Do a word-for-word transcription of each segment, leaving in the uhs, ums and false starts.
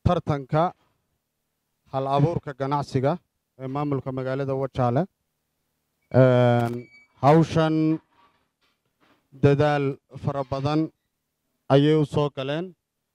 tartanka hal abuurka ganacsiga ee maamulka magaalada Wajaale. hawshan dadaal fara badan ayay u soo galeen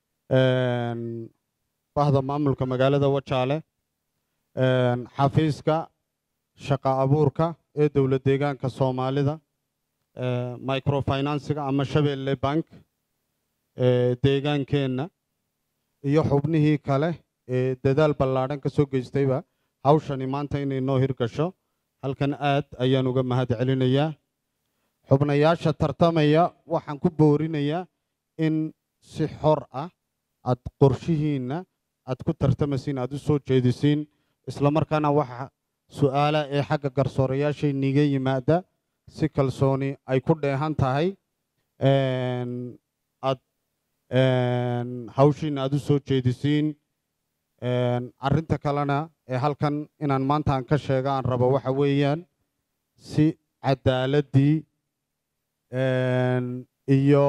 bahda maamulka magaalada Wajaale, xafiiska shaqa abuurka ee dowlad deegaanka Soomaalida, microfinance-ga ama Shabeelle Bank ee deegaankeenna iyo xubnihii kale ee dadaal ballaaran ka soo geystayba hawshani maanta inay noo hirgasho halkan aad ayaan uga mahad celinayaa. xubnayaasha tartamaya waxaan ku boorinayaa in si xor ah aad qorshihiinna aad ku tartamasiin, aad u soo jeedisiin, isla markaana waxa su'aala ee xagga garsoorayaasha niga yimaada si kalsooni ay ku dheehan tahay aad hawshiina aad u soo jeedisiin. arrinta kalena ee halkan inaan maanta aan ka sheega aan rabo waxa weeyaan si cadaaladii iyo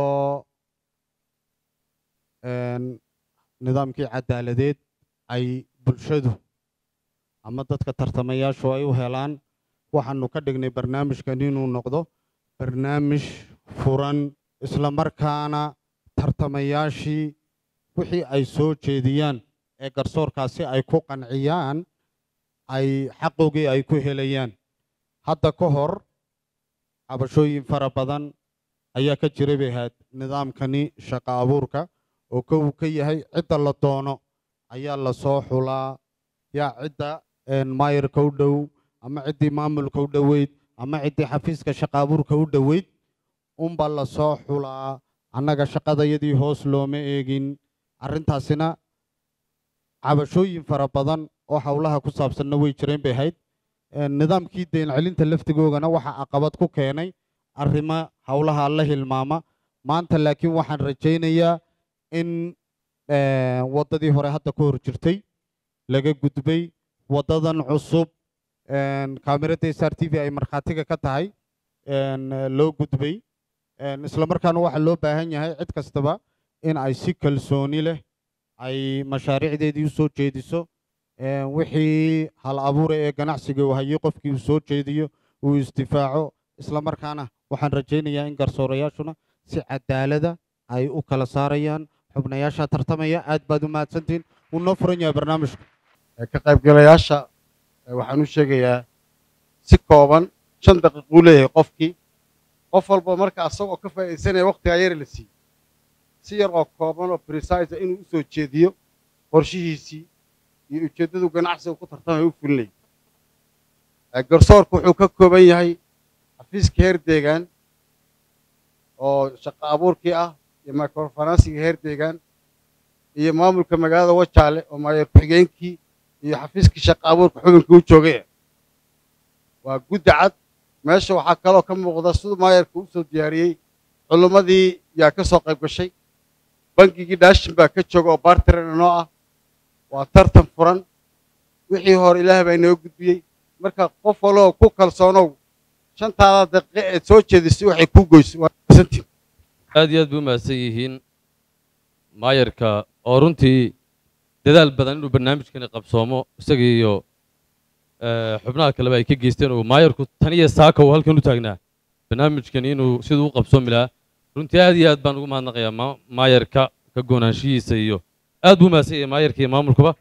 nidaamkii cadaaladeed ay bulshadu ama dadka tartamayaashu ay u helaan, waxaanu ka dhignay barnaamijkan inuu noqdo barnaamij furan, isla markaana tartamayaashii wixii ay soo jeediyaan ee garsoorkaasi ay ku qanciyaan ay xaqoogii ay ku helayaan. hadda ka hor cabashooyin fara badan ayaa ka jiray bay ahayd nidaamkani shaqa abuurka oo kow ka yahay cidda la doono ayaa la soo xulaa, yaa cidda maayirka u dhow ama ciddii maamulka u dhoweyd ama ciddii xafiiska shaqa abuurka u dhoweyd unba la soo xulaa, annaga shaqadayadii hoos looma eegin. arrintaasina cabashooyin fara badan oo howlaha ku saabsanna way jireen bay ahayd. nidaamkii deyn celinta laftigoogana waxa caqabad ku keenay arrimo howlaha la hilmaama. maanta laakiin waxaan rajaynayaa in waddadii hore hadda ka hor jirtay laga gudbay, waddadan cusub kaamirada S R T V ay markhaatiga ka tahay loo gudbay. isla markaana waxaa loo baahan yahay cid kastaba in ay si kalsooni leh ay mashaariicdeedii u soo jeediso, wixii hal abuure ee ganacsiga uu hayay qofkii uu soo jeediyo uu isdifaaco. isla markaana waxaan rajaynayaa in garsoorayaashuna si cadaalada ay u kala saarayaan xubnayaasha tartamaya. aad baad u mahadsantihiin, wuu noo furan yahay barnaamijku. ka qaybgalayaasha waxaan u sheegayaa si kooban shan daqiiqo uu leeyahay qofkii, qof walba marka asagoo ka faa'iidaysanaya waqtiga yar la siiyey si yar oo kooban oo precise inuu u soo jeediyo qorshihiisii iyo ujeeddadu ganacsiga ku tartamaya u fulinay. garsoorku wuxuu ka kooban yahay xafiiska heer deegaan oo shaqa abuurkii ah iyo microfinance-ga heer deegaan iyo maamulka magaalada Wajaale oo maayir ku-xigeenkii iyo xafiiskii shaqa abuurka xubinkii u joogay. waa guddi cad. meesha waxaa kaloo ka muuqda siduu maayirka u soo diyaariyey culimmadii yaa ka soo qayb gashay, bangigii dhaashin baa ka jooga oo barteren noo ah. waa tartan furan, wixii hore ilaahay baa inoo gudbiyey. marka qof waloo ku kalsoonow shantaada daqiiqo ee soo jeedisay waxay ku goysay. aad iyo aad buu mahadsan yihiin maayirka oo runtii dadaal badan inuu barnaamijkani qabsoomo isaga iyo xubnaha kaleba ay ka geysteen oo maayirku tan iyo saaka uu halkan u taagnaa barnaamijkani inuu siduu u qabsoomi lahaa. runtii aad iyo aad baan ugu mahadnaqayaa maayirka ka goonaanshihiisa iyo aad buu mahadsan yahay maayirka iyo maamulkuba.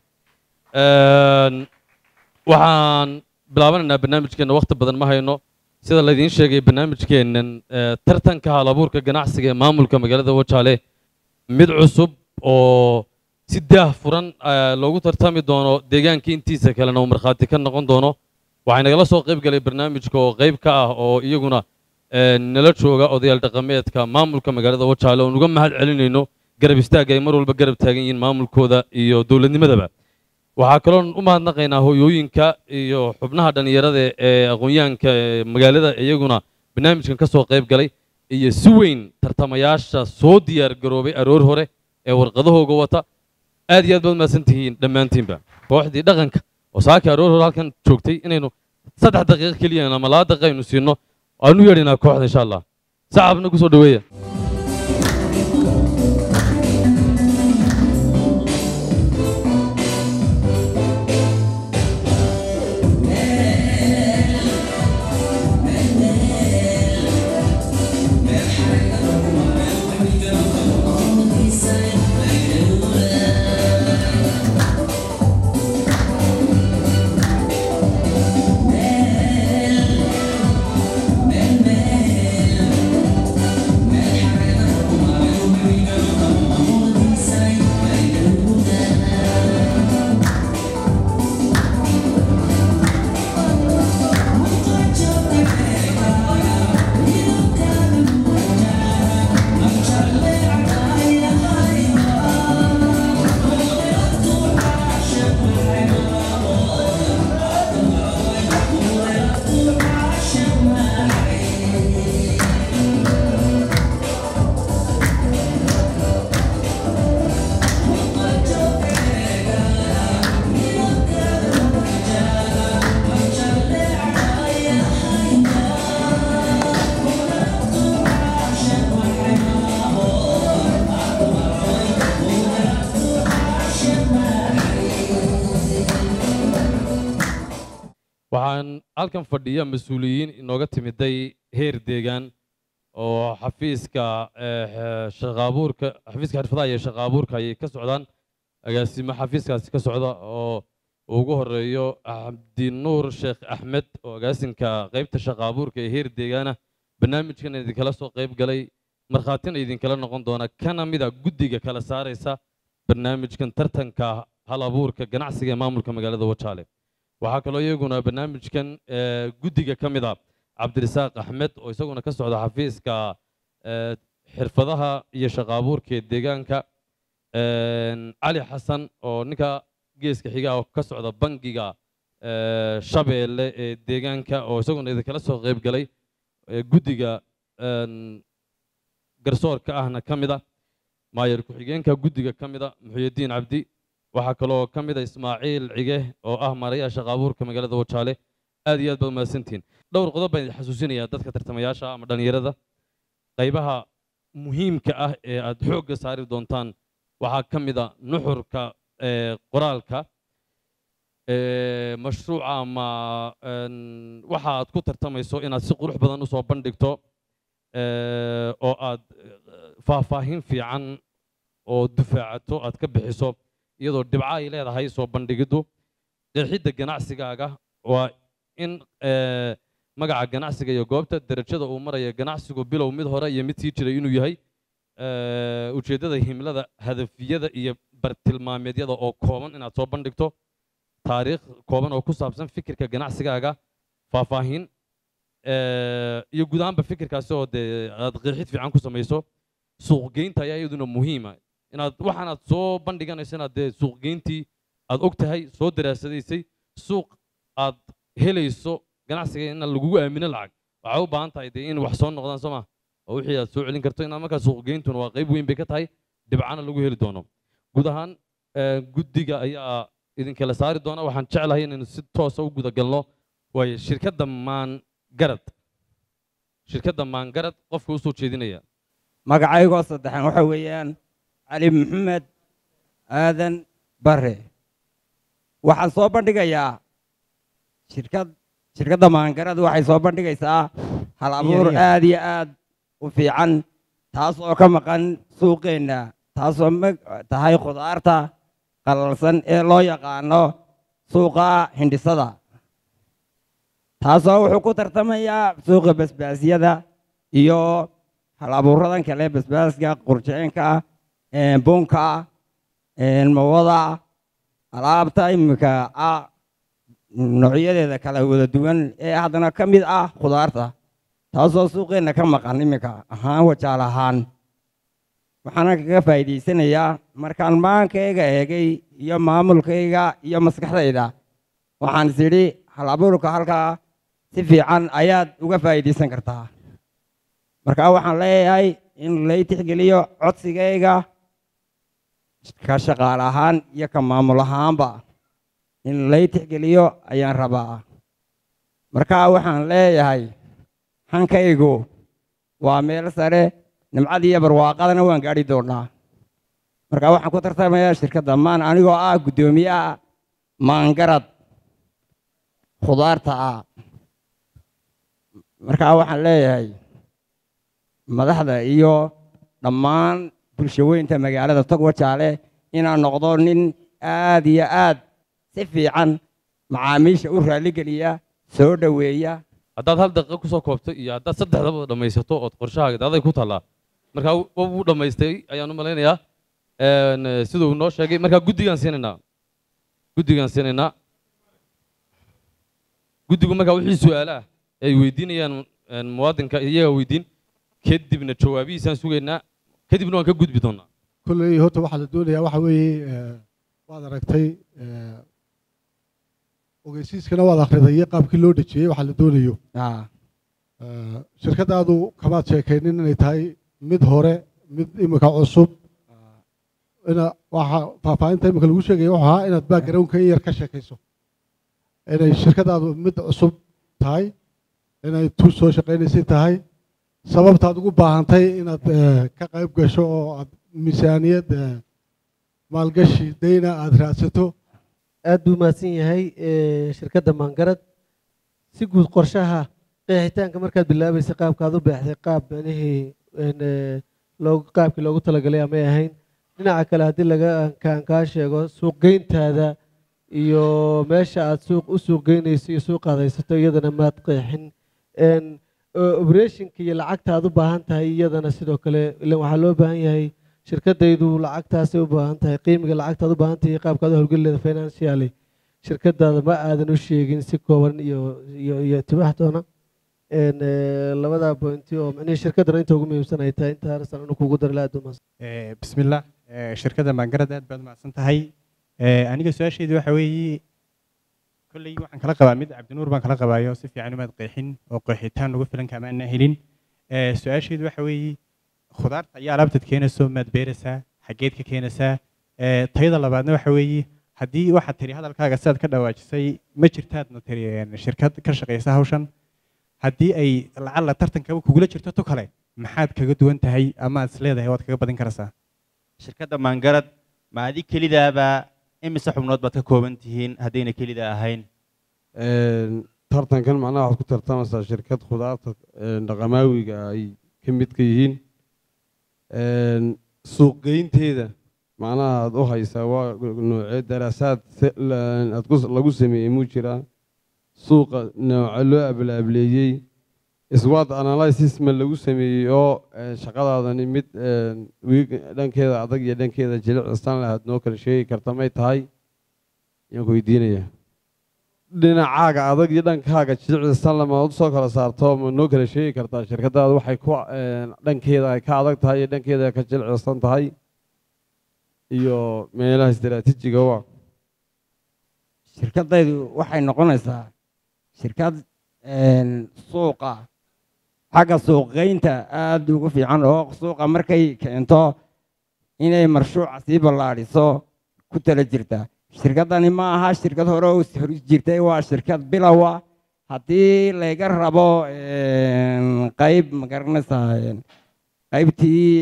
waxaan bilaabanaynaa barnaamijkeenna waqti badan ma hayno. sida laydiin sheegay barnaamijkeennan tartanka hal abuurka ganacsiga ee maamulka magaalada Wajaale mid cusub oo si daah furan loogu tartami doono deegaanka intiisa kalena uu markhaati ka noqon doono. waxay nagala soo qayb galay barnaamijka oo qayb ka ah oo iyaguna nala jooga odayaal dhaqameedka maamulka magaalada Wajaale oo uga mahad celinayno garab istaagga ay mar walba garab taagan yihiin maamulkooda iyo dowladnimadaba. waxaa kaloo u mahadnaqaynaa hooyooyinka iyo xubnaha dhalinyarada ee aqoonyahanka magaalada iyaguna barnaamijkan ka soo qayb galay iyo si weyn tartamayaasha soo diyaar garoobay aroor hore ee warqadahooga wata. aad iyo aad baad mahadsan tihiin dhammaantiinba. kooxdii dhaqanka oo saaka aroor hore halkan joogtay inaynu saddex daqiiqo keliya ama laba daqiiqo aynu siino aanu yeedhinaa kooxda insha allah. sacabna ku soo dhaweeya. waxaan halkan fadhiya mas-uuliyiin inooga timiday heer deegaan oo xafiiska shaqaabuurka xafiiska xirfadaha iyo shaqaabuurka ayay ka socdaan agaasimo xafiiskaasi ka socda oo ugu horeeyo cabdinuur sheekh axmed oo agaasinka qaybta shaqaabuurka ee heer deegaana barnaamijkan idinkala soo qayb galay markhaatina idinkala noqon doona kana mida guddiga kala saaraysa barnaamijkan tartanka hal abuurka ganacsiga ee maamulka magaalada wajaale waxaa kaloo iyaguna barnaamijkan guddiga ka mid ah cabdirasaaq axmed oo isaguna ka socda xafiiska xirfadaha iyo shaqaabuurka ee deegaanka cali xasan oo ninka geeska xiga oo ka socda bangiga shabeelle ee deegaanka oo isaguna idinkala soo qayb galay guddiga garsoorka ahna ka mid ah maayar ku-xigeenka guddiga ka mid ah muxuudiin cabdi waxaa kaloo ka mid ah ismaaciil cige oo ah maarayaha shaqaabuurka magaalada wajaale aad iyo aad baad umahadsantihiin dhowr qodob baan idin xasuusinayaa dadka tartamayaasha ama dhallinyarada qaybaha muhiimka ah ee aad xoogga saari doontaan waxaa ka mid ah nuxurka qoraalka mashruuca ama waxa aad ku tartamayso inaad si qurux badan usoo bandhigto oo aad faahfaahin fiican oo dufaacato aad ka bixiso iyadoo dhibco ay leedahay soo bandhigiddu qeexidda ganacsigaaga waa in magaca ganacsiga iyo goobta darajada uu maraya ganacsigu bilow mid hore iyo mid sii jiray inuu yahay ujeeddada himlada hadafiyada iyo bartilmaameedyada oo kooban inaad soo bandhigto taariikh kooban oo ku saabsan fikirka ganacsigaaga faahfaahin iyo guud ahaanba fikirkaasi oo dee aad qeexid fiican ku samayso suuqgeynta ayaa iyaduna muhiima inaad waxaan aad soo bandhiganayso inaad dee suuqgeyntii aad og tahay soo daraasadaysay suuq aad helayso ganacsiga in lagugu aamino lacag waxay u baahan tahay dee in wax soo noqdaan soo ma oo wixii aad soo celin karto inaad markaa suuqgeyntuna waa qayb weyn bay ka tahay dhibcana lagu heli doono guud ahaan guddiga ayaa idinkala saari doona waxaan jeclahay inaynu si toosa u guda galno waayo shirkadda maangarad shirkadda maangarad qofka usoo jeedinaya magacaygoo saddexan waxa weeyaan cali maxamed aadan bare waxaan soo bandhigayaa shirkad shirkadda maangarad waxay soo bandhigaysaa hal abuur aad iyo aad u fiican taas oo ka maqan suuqeenna taasoo tahay khudaarta qalalsan ee loo yaqaano suuqa hindhisada taasoo wuxuu ku tartamayaa suuqa basbaasyada iyo hal abuuradan kale basbaaska qurjeenka bunka mawada alaabta iminka ah noocyadeeda kala wada duwan ee haddana ka mid ah khudaarta taasoo suuqeenna ka maqan iminka ahaan wajaal ahaan waxaana kaga faa'iidaysanayaa markaan maankayga eegay iyo maamulkayga iyo maskaxdayda waxaan is idhi hal abuurka halkaa si fiican ayaad uga faa'iidaysan kartaa markaa waxaan leeyahay in lay tixgeliyo codsigayga ka shaqaale ahaan iyo ka maamul ahaanba in lay tixgeliyo ayaan rabaa markaa waxaan leeyahay hankaygu waa meel sare nimcad iyo barwaaqadana waan gaadhi doonaa markaa waxaan ku tartamayaa shirkadda maan anigoo ah guddoomiyaha maangarad khudaarta ah markaa waxaan leeyahay madaxda iyo dhammaan bulshaweynta magaalada tog wajaale inaan noqdo nin aad iyo aad si fiican macaamiisha u raalligeliya soo dhoweeya haddaad hal daqiiqo kusoo koobto iyo haddaad saddexdaba dhammaysato ood qorshahaaga aday ku taallaa markaa wuu dhammaystay ayaan u malaynayaa siduu noo sheegay markaa guddigaan siinaynaa guddigaan siinaynaa guddigu markaa wixii su-aalaah ay weydiinayaan muwaadinka iyaga weydiin kadibna jawaabihiisaan sugaynaa kadibna waan ka gudbi doonaa kolley horta waxaa la doonayaa waxa weeye waad aragtay ogeysiiskana waad akhriday iyo qaabkii loo dhejiyey waxaa la doonayo shirkaddaadu kamaad sheekaynin inay tahay mid hore mid imika cusub ina waxa faahfaahinta imika lagu sheegaya wuxuu ahaa inaad backgroundka in yar ka sheekayso inay shirkaddaadu mid cusub tahay inay tu soo shaqaynaysay tahay sababtaad ugu baahantay inaad ka qayb gasho oo aad miisaaniyad maalgashi dayna aad raadsato aad buu mahadsan yahay shirkadda maangarad si guud qorshaha qeexitaanka markaad bilaabaysa qaabkaad u beexday qaab manihii loogu qaabkii loogu talagalay amay ahayn dhinaca kale haddii laga kaan kaa sheego suuqgeyntaada iyo meesha aad suuq u suuqgeynayso iyo suuqaad haysato iyadana maad qeexin operationka iyo lacagta aad u baahan tahay iyadana sidoo kale ilan waxaa loo baahan yahay shirkadaydu lacagtaasay u baahan tahay qiimiga lacagta aad u baahan tahay iyo qaabkaad u howlgeli leeda financially shirkadaada ma aadan u sheegin si kooban iyo iyo iyo tibaxdoona labada pointi oo macnihii shirkadana inta ugu muhiimsan ay tahay intaas aan kugu dar la adumas bismillah shirkadda maangarad aad baad mahadsan tahay aniga su-aashaydu waxa weeye kolley waxaan kala qabaa mid cabdinuur baan kala qabaayo si fiican umaad qeexin oo qeexitaan ugu filan kamaana helin su-aashaydu waxa weeye khudaarta iyo alaabtaad keenayso maad beeraysaa xaggeed ka keenaysaa tayada labaadna waxa weeye haddii waxaad tiri hadalkaaga sidaad ka dhawaajisay ma jirtaadna tiri shirkad ka shaqaysa hawshan haddii ay lacalla tartankaba kugula jirto tu kale maxaad kaga duwan tahay ama aad is leedahay waad kaga badin karaysaa shirkadda maangarad ma adi kelidaaba imise xubnood baad ka kooban tihiin haddayna kelida ahayn tartankan macnaha waxaad ku tartamaysaa shirkad khudaarta dhaqamaawiga ay ka mid ka yihiin suuqgeynteeda macnaha aad u haysaa waa noocee daraasaad lagu sameeyey muu jiraa suuqa nooca loo ablaableeyey iswaad analysis ma lagu sameeyey oo shaqadaadani mid dhankeeda adag iyo dhankeeda jilicsan lahaad noo kala sheegi karta may tahay ayaan ku weydiinaya dhinacaaga adag iyo dhankaaga jilicsan lama u soo kala saarto ma noo kala sheegi kartaa shirkadaada waxay ku dhankeeda ay ka adag tahay iyo dhankeeda ka jilicsan tahay iyo meelaha istiraatiijiga waa shirkadaydu waxay noqonaysaa shirkad suuqa xagga suuqgeynta aada ugu fiican oo suuqa markay keento inay marshuuca sii ballaadhiso ku tala jirta shirkaddani ma aha shirkad hore oo hor jirtay waa shirkad bilowa haddii laga rabo qayb magaranaysaa qaybtii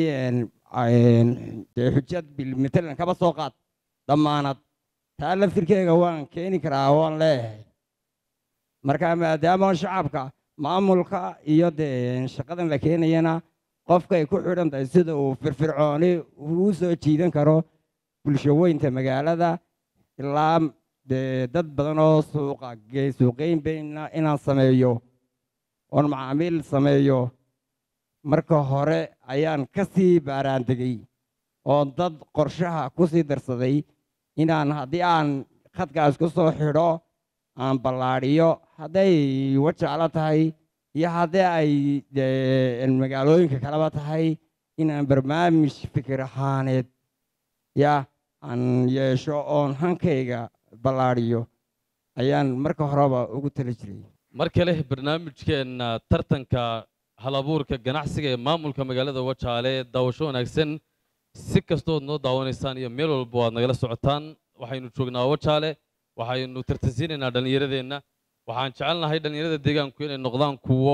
xujad bilmatalan kaba soo qaad dhammaanad taa laftirkeega waan keeni karaa waan leeyahay marka maadaama shacabka maamulka iyo dee shaqadan la keenayana qofkay ku xidhan tahay sida uu firfircooni uu soo jiidan karo bulshaweynta magaalada ilaa dee dad badan oo suuqa suuqeyn bayna inaan sameeyo oon macaamiil sameeyo marka hore ayaan ka sii baaraandegay oo dad qorshaha ku sii darsaday inaan haddii aan khadkaas ku soo xidho aan ballaadhiyo hadday wajacla tahay iyo haddii ay magaalooyinka kaleba tahay inaan barnaamij fikir ahaaneed ya aan yeesho oon hankayga ballaadhiyo ayaan marka horeba ugu tala jiray mar kale barnaamijkeenna tartanka halabuurka ganacsiga ee maamulka magaalada wajaale daawasho wanaagsan si kastood noo daawanaysaan iyo meel walba waad nagala socotaan waxaynu joognaa wajaale waxaynu tartansiinaynaa dhallinyaradeenna waxaan jecelnahay dhallinyarada deegaanku inay noqdaan kuwo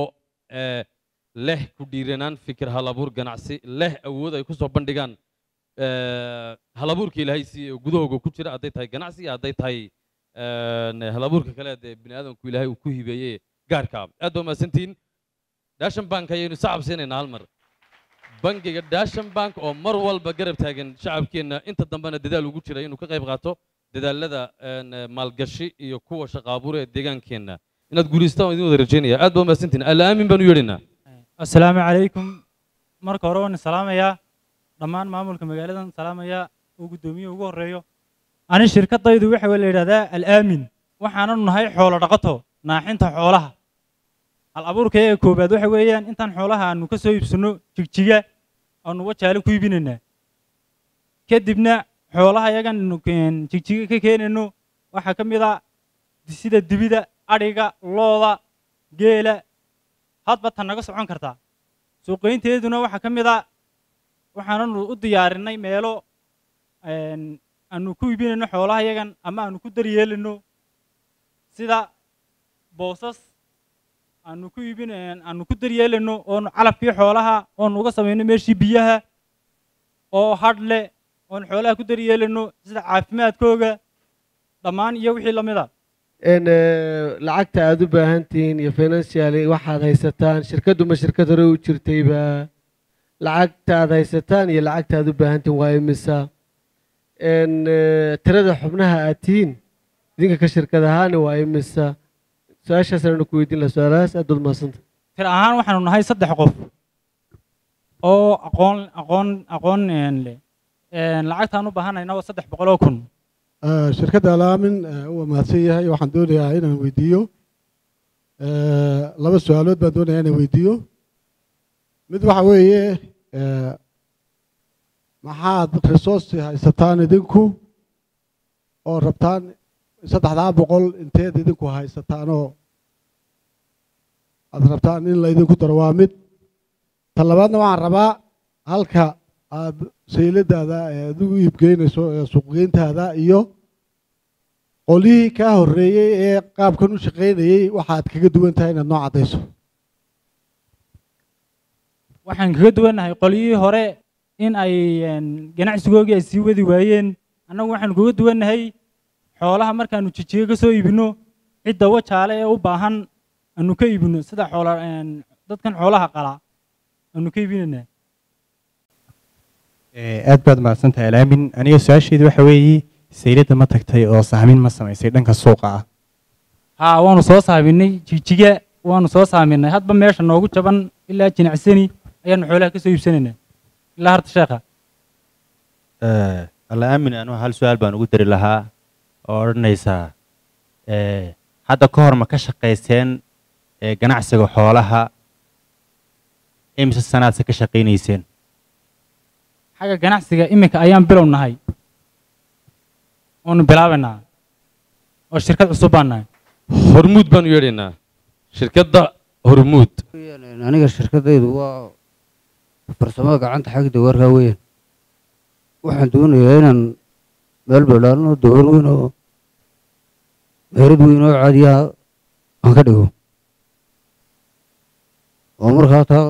leh ku dhiiranaan fikir halabuur ganacsi leh awood ay ku soo bandhigaan halabuurka ilaahay siiye oo gudahooga ku jira hadday tahay ganacsi iyo hadday tahay halabuurka kale dee bini aadamku ilaahay uu ku hibeeyey gaarka aad baa mahadsantihiin daashan bank ayaynu sacab siinaynaa hal mar bangiga daashan bank oo mar walba garab taagan shacabkeenna inta dambena dadaal ugu jira inuu ka qayb qaato dadaalada maalgashi iyo kuwa shaqaabuur ee deegaankeenna inaad guulaystaan idin wada rajaynaya aad baa mahadsantihiin alla aamin baanu yeedhaynaa assalaamu calaykum marka hore waan salaamayaa dhammaan maamulka magaaladan salaamayaa oo guddoomiye ugu horreeyo ani shirkadaydu waxa la yidhahdaa al-aamin waxaananu nahay xoolo dhaqato naaxinta xoolaha hal abuurka ee koobaad waxa weeyaan intaan xoolaha aanu ka soo iibsano jigjiga aanu wajaale ku iibinaynaa kadibna xoolaha iyagan jigjiga ka keenayno waxaa ka mid ah sida dibida adhiga looda geela hadba tan naga socon kartaa suuqeynteeduna waxaa ka mid ah waxaananu u diyaarinay meelo aanu ku iibinayno xoolaha iyagan ama aanu ku daryeelino sida boosas aanu ku iibin aanu ku daryeelino oonu calafkii xoolaha oonu uga samayno meeshii biyaha oo hadhle oon xoolaha ku daryeelino sida caafimaadkooga dhammaan iyo wixii lamid a n lacagta aad u baahan tihiin iyo financially waxaad haysataan shirkaddu ma shirkad hore u jirtayba lacagta aad haysataan iyo lacagta aad u baahan tihiin waa imisa n tirada xubnaha aad tihiin idinka ka shirkad ahaana waa imisa su-aashaas aanu ku weydiin lahaa su-aalahaas aad baad mahadsanta tir ahaan waxaanu nahay saddex qof oo aqoon aqoon aqoon leh lacagtaan u baahanayna waa saddex boqol oo kun shirkadda alaamin waa mahadsan yahay waxaan doonayaa inaan weydiiyo laba su-aalood baan doonayaa inaan weydiiyo mid waxa weeye maxaad resource haysataan idinku oo rabtaan saddexdaa boqol inteed idinku haysataanoo aad rabtaan in la idinku daro waa mid tan labaadna waxaan rabaa halka aad sayladaada adigu iibgeynayso ee suuqgeyntaada iyo qolihii kaa horreeyey ee qaabkan u shaqaynayey waxaad kaga duwan tahay inaad noo caddayso waxaan kaga duwannahay qolyihii hore in ay ganacsigoogii ay sii wadi waayeen annagu waxaanu kaga duwannahay xoolaha markaanu jijiga ka soo iibino cidda wajaale ee u baahan aanu ka iibino sida xoola dadkan xoolaha qala aanu ka iibinaynaa aad baad mahadsantahay alaamin aniga su-aasheedu waxa weeye sayladda ma tagtay oo sahmin ma samaysay dhanka suuqa ah haa waanu soo saaminay jijiga waanu soo saaminay hadba meesha noogu jaban ilaa jinacsani ayaanu xoolaha ka soo iibsanaynaa ilaa harta sheekha alla aamin anu hal su-aal baan ugu dari lahaa oo odhanaysaa hadda ka hor ma ka shaqaysteen ganacsiga xoolaha imise sanaadse ka shaqaynayseen xagga ganacsiga iminka ayaan bilow nahay waanu bilaabaynaa oo shirkad cusub baan nahay hormuud baanu yeedhaynaa shirkadda hormuud aniga shirkaddaydu waa farsamada gacanta xagda warkaa weeyaan waxaan doonayaa inaan meel balaaran oo dowr weyn oo meerad weyn oo caadiyaha aan ka dhigo oo markaa taa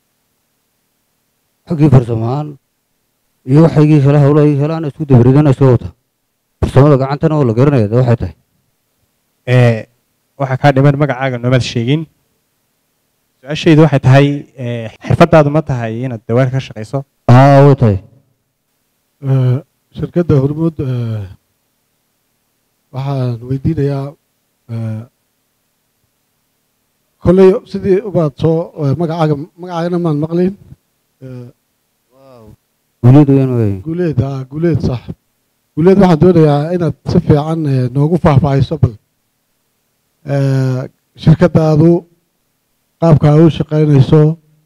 xaggii farsamahaan iyo waxaygii kale hawlahaygii kale aan isku dabridana iska wata farsamada gacantana oo la garanaya de waxay tahay waxaa kaa dhiman magacaaga noomaad sheegin su-aashaydu waxay tahay xirfadaadu ma tahay inaad dawaar ka shaqayso haa way tahay shirkadda hormuud waxaan weydiinayaa kolley sidii ubaad soo magacaaga magacaagana maan maqlayn guuleed weyn wey guuleed haa guuleed sax guuleed waxaan doonayaa inaad si fiican noogu faahfaahiso bal shirkaddaadu qaabka ay u shaqaynayso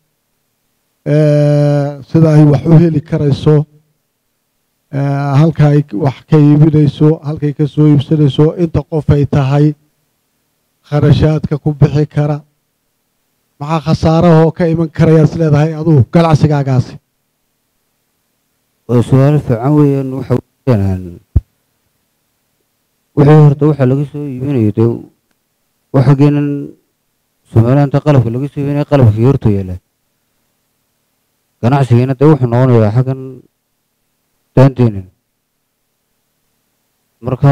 sida ay wax u heli karayso halka ay wax ka iibinayso halkay ka soo iibsanayso inta qof ay tahay kharashaadka ku bixi kara maxaa khasaarahoo ka iman karayaad is leedahay adugu ganacsigaagaasi waa su-aalo fiican weeyaan waxa weeyaan wixii horta waxa laga soo iibinayo dee waxageenan somalilaanta qalabka laga soo iibinaya qalabkii horta yaala ganacsigeena dee wuxuu noqonayaa xaggan daanteenan marka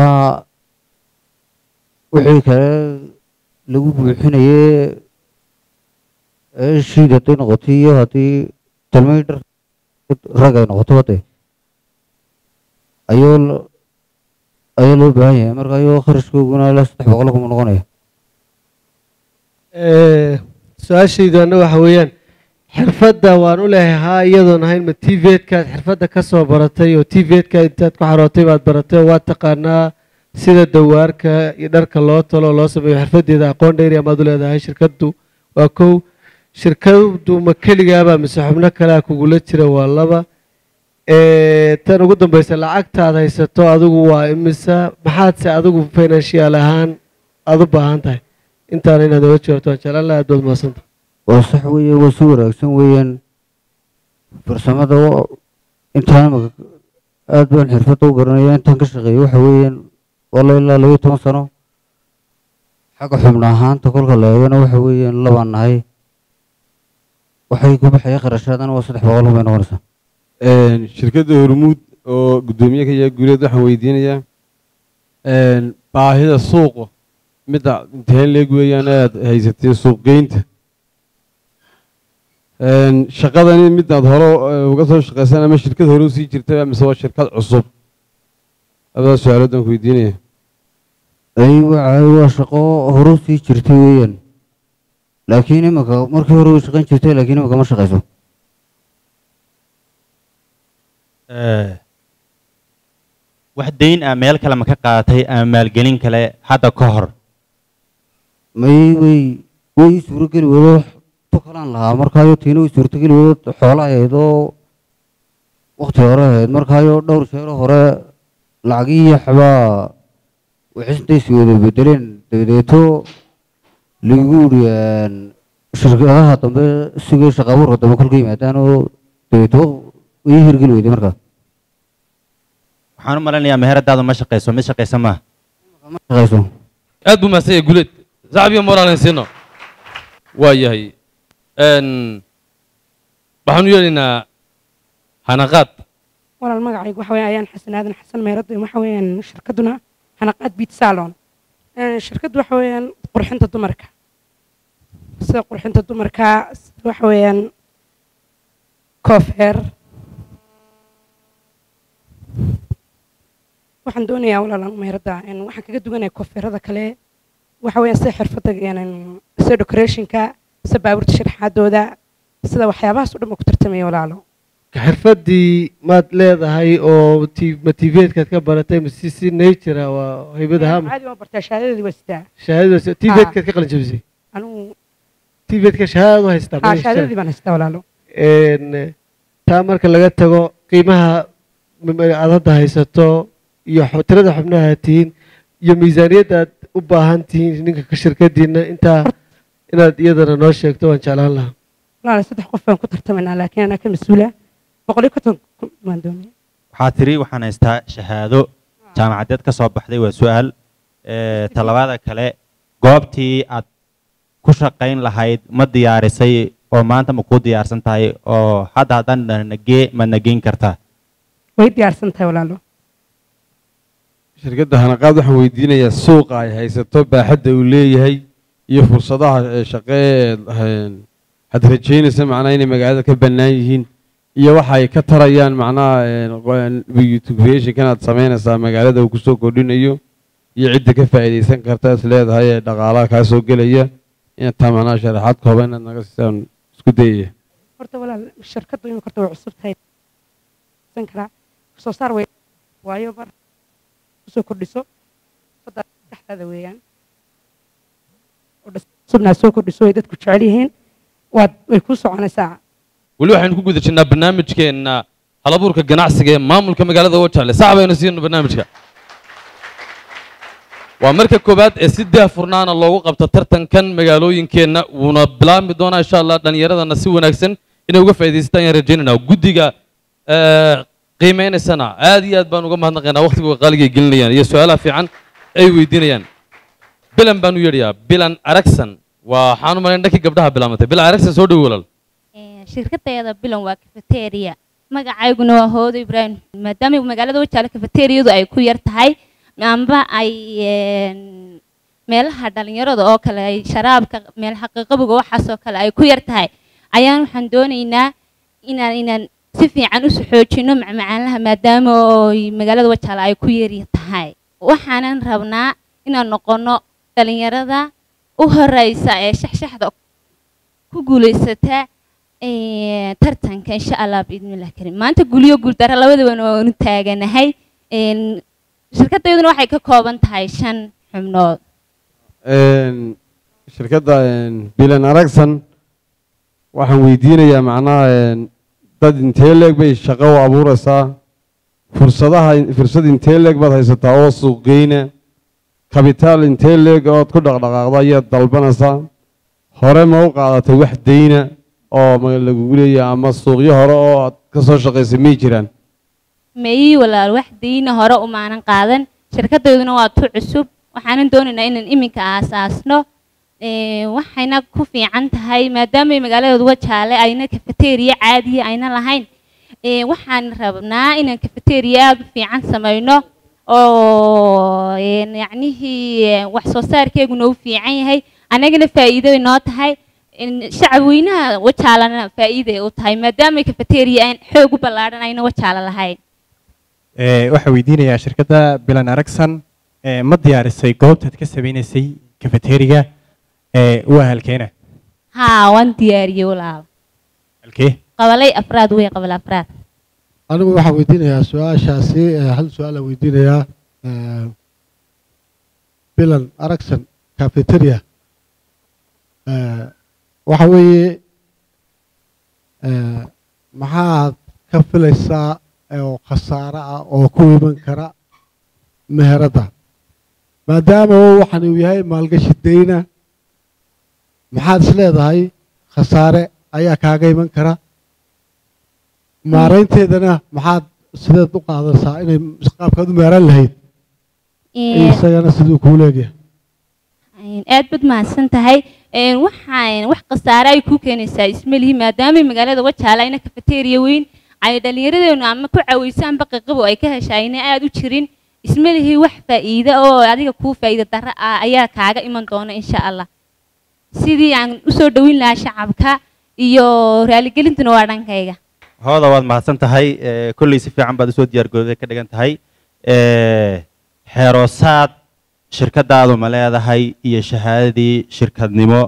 wixii kale lagu buuxinayee shiid hadday noqoto iyo haddii talmay dhar rag ay noqoto hade ayuu ayaa loo baahan yahay marka ayuu kharashkooguna ilaa saddex boqol kuma noqonaya su-aashaydu anna waxa weeyaan xirfadda waan u leehay haa iyadoon ahayn ma t vedkaad xirfadda ka soo baratay oo t vedka intaad ku xarootay baad baratay oo waad taqaanaa sida dawaarka iyo dharka loo talo oo loo sameeyo xirfaddeeda aqoon dheeri amaad u leedahay shirkaddu waa kow shirkaddu ma keligaaba mise xubno kalea kugula jira waa laba tan ugu dambaysa lacagtaad haysato adigu waa imisa maxaadse adigu financial ahaan aada u baahan tahay intaana inaad oga jawaabto waan jeclaan laha aad baad mahadsanta waa sax weeye waa si wanaagsan weeyaan farsamada intaan aad baan xirfadda u garanaya intaan ka shaqeeyo waxa weeyaan walla ilaa labayo toban sano xagga xubno ahaanta kolka la eegana waxa weeyaan labaan nahay waxay ku baxaya kharashaadana waa saddex boqol bay noqonaysaa shirkadda hormuud oo guddoomiye ka yahay guuleed waxaan weydiinayaa baahida suuqa midda intee leeg weeyaan aad haysateen suuqgeynta shaqadani midaad hore uga soo shaqaysan ama shirkad hore usii jirtay mise waa shirkad cusub labadaas su-aaloodaan ku weydiinaya aywa waa shaqo hore usii jirtay weeyaan laakiin imika markii hore way shaqayn jirtay laakiin imika ma shaqayso wax dayn ah meel kale ma ka qaadatay ama maalgelin kale hadda ka hor may way way suurogeli wado tu kalaan lahaa markaayo tiina way suurtogeli wado xoola ahayd oo wakti hore ahayd markaayo dhowr jeero hore lacagii waxbaa waxisintaysi wada bedeleen dabadeeto lagu uri shirkadaha dambe sigay shaqaabuurka dambe kolka yimaadaan oo dabadeeto way hirgeli weyday markaa waxaan u malinayaa meheradaadu ma shaqayso mid shaqaysa maaha ma shaqayso aad buu mahadsan yahay guleed saaxibiyo moralen siino waa yahay waxaanu yeelaynaa hanaqaad walaal magacaygu waxa weeye ayaan xasan aadan xasan meerada waxa weeyaan shirkaduna hanaqaad beat salon shirkadu waxa weeyaan qurxinta dumarka sida qurxinta dumarka waxa weeyaan koofeer waxaan doonayaa walaalan meerada waxaan kaga duwanahay koofeerada kale waxa weeyaan sida xirfadda sida decorationka sida baabuurta sharaxaadooda sida waxyaabahaas oo dhan ku tartamaya walaalo xirfadii maad leedahay oo ma tiiveedkaad ka baratay mise si nature waa haybada hama caadi waan bartaa shahaadadeedii waa sitaa shahaadada tiiveedkaad ka qalin jabisay anigu tiiveedka shahaadadu haystaa haa shahaadadii baan haystaa walaalo taa marka laga tago qiimaha aad hadda haysato iyo tirada xubnaha tihiin iyo miisaaniyadda aad u baahan tihiin ninka ka shirkadiina intaa inaad iyadana noo sheegto waan jeclaan lahaa walaal saddex qof baan ku tartamaynaa laakiin anaa ka mas-uula boqol iyo konton waan doonaya waxaa tiri waxaan haystaa shahaado jaamacadeed ka soo baxday waa su-aal talabaada kale goobtii aad ku shaqayn lahayd ma diyaarisay oo maanta ma kuu diyaarsan tahay oo hadda haddaan nagee ma nageyn kartaa way diyaarsan tahay walaalo shirkadda hanaqaad waxaan weydiinayaa suuqa ay haysato baaxadda uu leeyahay iyo fursadaha shaqee had rajaynaysa macnaha inay magaalada ka bannaan yihiin iyo waxa ay ka tarayaan macnaha creationkan aad samaynaysaa magaalada uu kusoo kordhinayo iyo cidda ka faa'iidaysan karta is leedahay ee dhaqaalaha kaa soo gelaya inaad taa macnaha sharaxaad kooban inaad naga siisaan isku dayaya horta walaal shirkaddu imika horta way cusub tahay san karaa soo saar way waayo mar kusoo kordhiso saddexdaada weeyaan cusubnaa soo kordhiso way dadku jecel yihiin waad way ku soconaysaa weli waxaynu ku guda jirnaa barnaamijkeenna halabuurka ganacsiga ee maamulka magaalada wajaale sax baynu siino barnaamijka waa marka koowaad ee si daahfurnaana loogu qabto tartankan magaalooyinkeenna wuuna bilaabmi doonaa insha allah dhallinyaradana si wanaagsan inay uga faa'iidaystaan ayaan rajaynaynaa guddiga qiimeynaysana aad iyo aad baan uga mahadnaqaynaa waqtiga qaaligay gelinayaan iyo su-aalaha fiican ay weydiinayaan bilan baan u yeedhayaa bilan aragsan waxaan u malayn dhankii gabdhaha bilaamatay bilan aragsan soo dhow walaal shirkadeeda bilan waa cafeteria magacayguna waa hoodo ibraahim maadaama magaalada wajaale cafeteriadu ay ku yar tahay amba ay meelaha dhalinyarada oo kale ay sharaabka meelaha qaboga waxaasoo kale ay ku yar tahay ayaan waxaan doonaynaa inaan inaan si fiican u xoojino macmacaanaha maadaama oo magaalada wajaale ay ku yar tahay waxaanan rabnaa inaan noqono dhalinyarada u horeysa ee shaxshaxda ku guuleysata tartanka insha allah biidnillahi kariim maanta guliyo guuldaro labadaba waanu taaganahay shirkadeeduna waxay ka kooban tahay shan xubnood shirkadda bilan aragsan waxaan weydiinayaa macnaha dad intee leeg bay shaqo u abuuraysaa fursadaha fursad intee leeg baad haysataa oo suuqgeyna kabitaal intee leeg ood ku dhaqdhaqaaqda ayaad dalbanaysaa hore ma u qaadatay wax deyna oo lagugu leeyahay ama suuqyo hore oo aad ka soo shaqaysay may jiraan mayi walaal wax deyna hore umaanan qaadan shirkadeeduna waa tu cusub waxaanan doonaynaa inaan iminka aasaasno waxayna ku fiican tahay maadaama magaalada wajaale ayna cafeteria caadiya ayna lahayn waxaan rabnaa inaan cafeteria aad u fiican samayno oo een yacnihii wax soo saarkeeguna u fiican yahay annagana faa'iido inoo tahay in shacab weynaha wajaalana faa'iido ay u tahay maadaama cafeteria aan xoog u ballaadhan ayna wajaala lahayn ee waxaa weydiinayaa shirkadda bilan aragsan ee ma diyaarisay goobtaad ka samaynaysay cafeteriga ee waa halkeena haa waan diyaariyey walaal halkee qabalay afraad wey qabal afraad anigu waxaan weydiinayaa su-aashaasi ee hal su-aal aan weydiinayaa bilan aragsan cafeteria waxa weeye maxaad ka filaysaa oo khasaare ah oo ku iman kara meheradda maadaama waxaan uu yahay maalgashi dayna maxaad is leedahay khasaare ayaa kaaga iman kara maaraynteedana maxaad sideed u qaadanaysaa inay qaabkaad u meeran lahayd isagana siduu kuu leegyahay aad bad mahadsan tahay waxaan wax khasaare ay ku keenaysaa ismalihi maadaama magaalada wajaala ayna cafeteria weyn ay dhallinyaradeenu ama ku cawaysaanba qiqabo ay ka heshayna aad u jirin ismalihi wax faa'iido oo adiga kuu faa'iido darro ah ayaa kaaga iman doona insha allah sidii aan u soo dhowin lahaa shacabka iyo raaligelintuna waa dhankayga hooda waad mahadsan tahay kolley si fiican baad usoo diyaargarooday ka dhigan tahay xeeroosaad shirkadaadu ma leedahay iyo shahaadadii shirkadnimo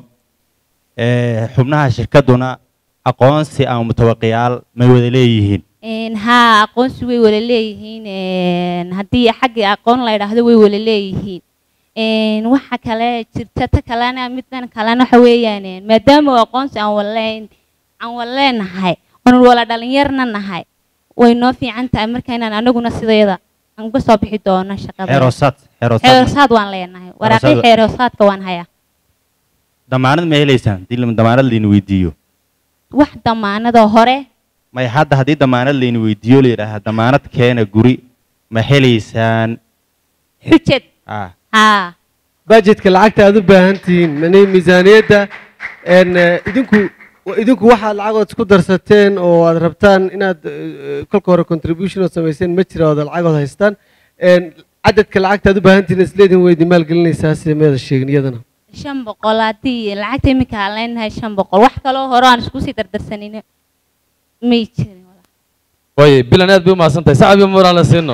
xubnaha shirkaduna aqoonsi ama mutawaqiyaal may wada leeyihiin haa aqoonsi way wada leeyihiin haddii xagga aqoon la yidhaahdo way wada leeyihiin waxa kale jirta ta kalena middan kalena waxa weeyaan maadaama aqoonsi aan walayn aan waleenahay oon wala dhalinyarna nahay way noo fiican tahay marka inaan anaguna sideeda aan uga soo bixi doono shaqada xeeroosaad xeeroosaad waan leenahay waraaqii xeeroosaadka waan hayaa damaanad ma helaysaan dii damaanad layna weydiiyo wax damaanadoo hore may hadda haddii damaanad layna weydiiyo la yidhaaha damaanad keena guri ma helaysaan xujad haa budgetka lacagta aad u baahan tihiin mani miisaaniyadda idinku idinku waxaad lacagood isku darsateen oo aad rabtaan inaad kolka hore contribution oo samayseen ma jira ood lacagood haystaan cadadka lacagta aad u baahan tihiin isleedin weydi maalgelinaysaa sida meeda sheegin iyadana shan boqol haddii lacagta iminka aan leenahay shan boqol wax kaloo hore aan isku sii dardarsanayno may jirin way bilan aad bay u mahadsan tahay sacab iyo moral la siino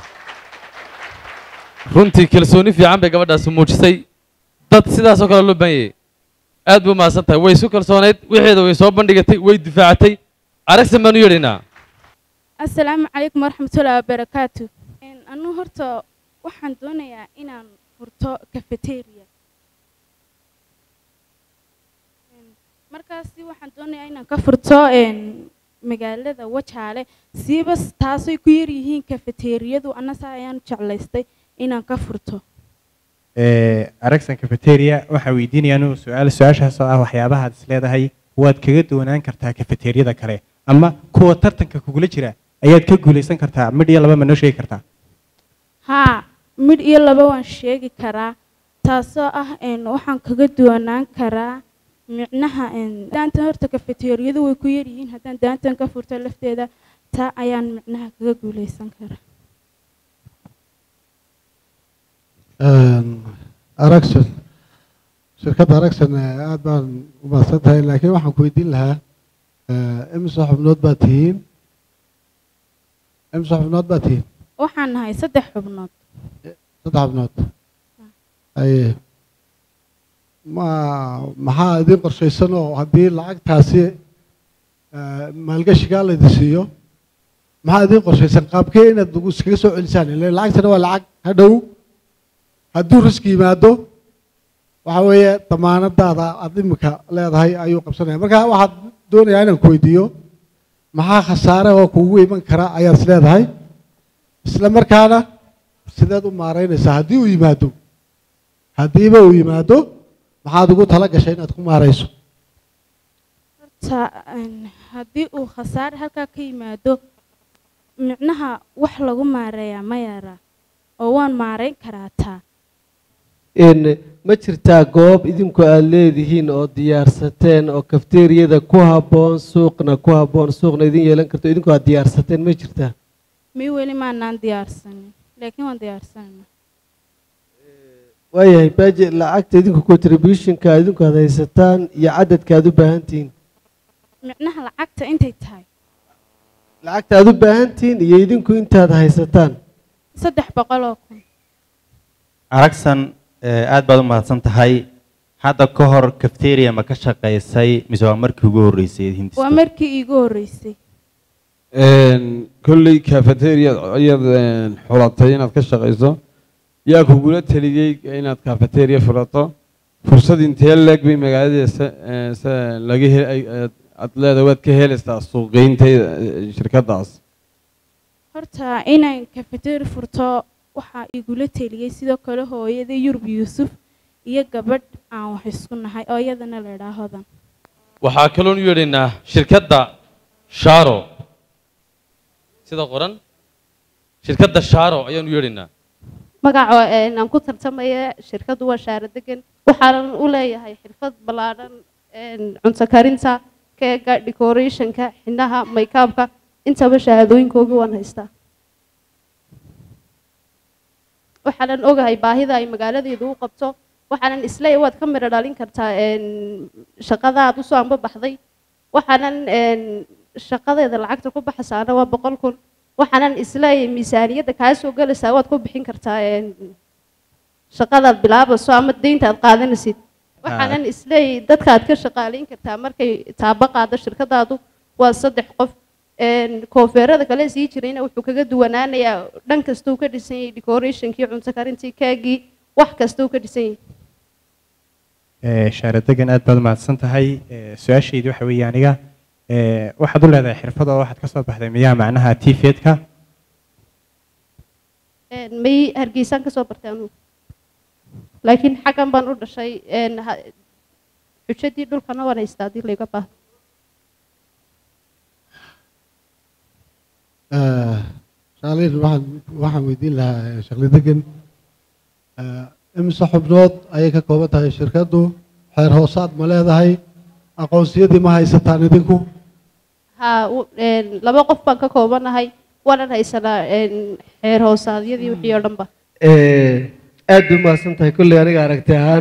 runtii kalsooni fiican bay gabadhaasi muujisay dad sidaas oo kale loo baahan yahay aad bay u mahadsan tahay way isu kalsoonayd wixeeda way soo bandhigatay way difaacatay aragsan baan u yeedhaynaa assalaamu calaykum waraxmatullaahi wabarakaatu anu horta waxaan doonayaa inaan furto cafeteria markaasi waxaan doonayaa inaan ka furto magaalada wajaale siiba taasay ku yar yihiin cafeteriyadu annasaa ayaan jeclaystay inaan ka furto aragsan cafeteria waxaa weydiinaya inuu su-aal su-aashaas oo ah waxyaabaha aad is leedahay waad kaga doonaan kartaa cafeteriyada kale ama kuwa tartanka kugula jira ayaad ka guulaysan kartaa midh iyo laba ma noo sheegi kartaa haa midh iyo laba waan sheegi karaa taasoo ah waxaan kaga doonaan karaa micnaha daantan horta cafeteriyadu way ku yaryihiin haddaan daantan ka furto lafteeda taa ayaan micnaha kaga guulaysan karaa aragsan shirkadda aragsan aad baan u mahadsan tahay laakiin waxaan ku weydiin lahaa imisa xubnood baad tihiin imisa xubnood baad tihiin waxaan nahay saddex xubnood saddex xubnood aye ma maxaa idin qorshaysan oo haddii lacagtaasi maalgashigaa laydin siiyo maxaa idin qorshaysan qaabkee inaad iskaga soo celisaan ile lacagtana waa lacag hadhow hadduu riski yimaado waxa weeye damaanadaada aad imika leedahay ayuu qabsanaya marka waxaad doonayaa inaan ku weydiiyo maxaa khasaare oo kugu iman kara ayaad is leedahay isla markaana sideed u maaraynaysaa haddii uu yimaado haddiiba uu yimaado maxaad ugu tala gashay inaad ku maarayso horta haddii uu khasaare halkaa ka yimaado micnaha wax lagu maareeyaa ma yara oo waan maarayn karaa taa ma jirtaa goob idinku aad leedihiin oo diyaarsateen oo kafteeriyada ku habboon suuqna ku habboon suuqna idin yeelan karto idinku aad diyaarsateen ma jirtaa mi weli maanaan diyaarsanin laakiin waan diyaarsanayna waayahay baaji lacagta idinku contributionka idinku aad haysataan iyo cadadka aad u baahan tihiin micnaha lacagta intay tahay lacagta aad u baahan tihiin iyo idinku intaad haysataan saddex boqol oo kun aragsan aad baad u mahadsan tahay hadda ka hor cafeteria ma ka shaqaysay mise waa markii ugu horreysay hindista waa markii iigu horreysay kolley cafeteria ayaad xulatay inaad ka shaqayso yaa kugula taliyey inaad cafeteria furato fursad intee leeg bay magaalada laga aad leedahay waad ka helaysaa suuqgeynteeda shirkaddaas horta inaan cafeteria furto waxaa igula taliyey sidoo kale hooyada Yurub Yuusuf iyo gabadh aan wax isku nahay oo iyadana la yiraahdo waxaa kaloo u yeedhaynaa shirkadda Sharo sida qoran shirkadda Sharo ayaan u yeedhaynaa magaca aan ku tartamaya shirkaddu waa Sharo degan waxaan u leeyahay xirfad ballaaran cunto karinta keega decorationka xinaha make-upka intaba shahaadooyinkooda waan haystaa waxaan ogahay baahida ay magaaladeedu u qabto waxaan isla waad ka mira dhalin kartaa shaqada aad u soo amba baxday waxaan shaqadeeda lacagta ku baxaysaana waa boqol kun waxaan isla miisaaniyada ka soo galaysaa waad ku bixin kartaa shaqada bilaabayso ama deynta aad qaadanaysid waxaan isla dadka aad ka shaqaaleyn kartaa markay taaba qaado shirkadaadu waa saddex qof koofeerada kale sii jirayna wuxuu kaga duwanaanayaa dhan kasta uu ka dhisan yahay decorationkii cunto karintii keegii wax kasta uu ka dhisan yahay shaara degan aad baad mahadsan tahay su-aashaydu waxa weeye aniga waxaad u leedahay xirfad oo waxaad ka soo baxday miyaa macnaha tifeedka may hargeysaan ka soo bartay anugu laakiin xaggan baan u dhashay xujadii dhulkana waan haystaa haddii layga baahdo shaqaaleyn waxaan waxaan weydiin lahaa shaqli degan imise xubnood ayay ka kooban tahay shirkaddu xeer hoosaad ma leedahay aqoonsiyadii ma haysataan idinku ha laba qof baan ka koobanahay waanan haysanaa xeer hoosaadyadii wixii oo dhanba aad bay mahadsan tahay kolley aniga aragti ahaan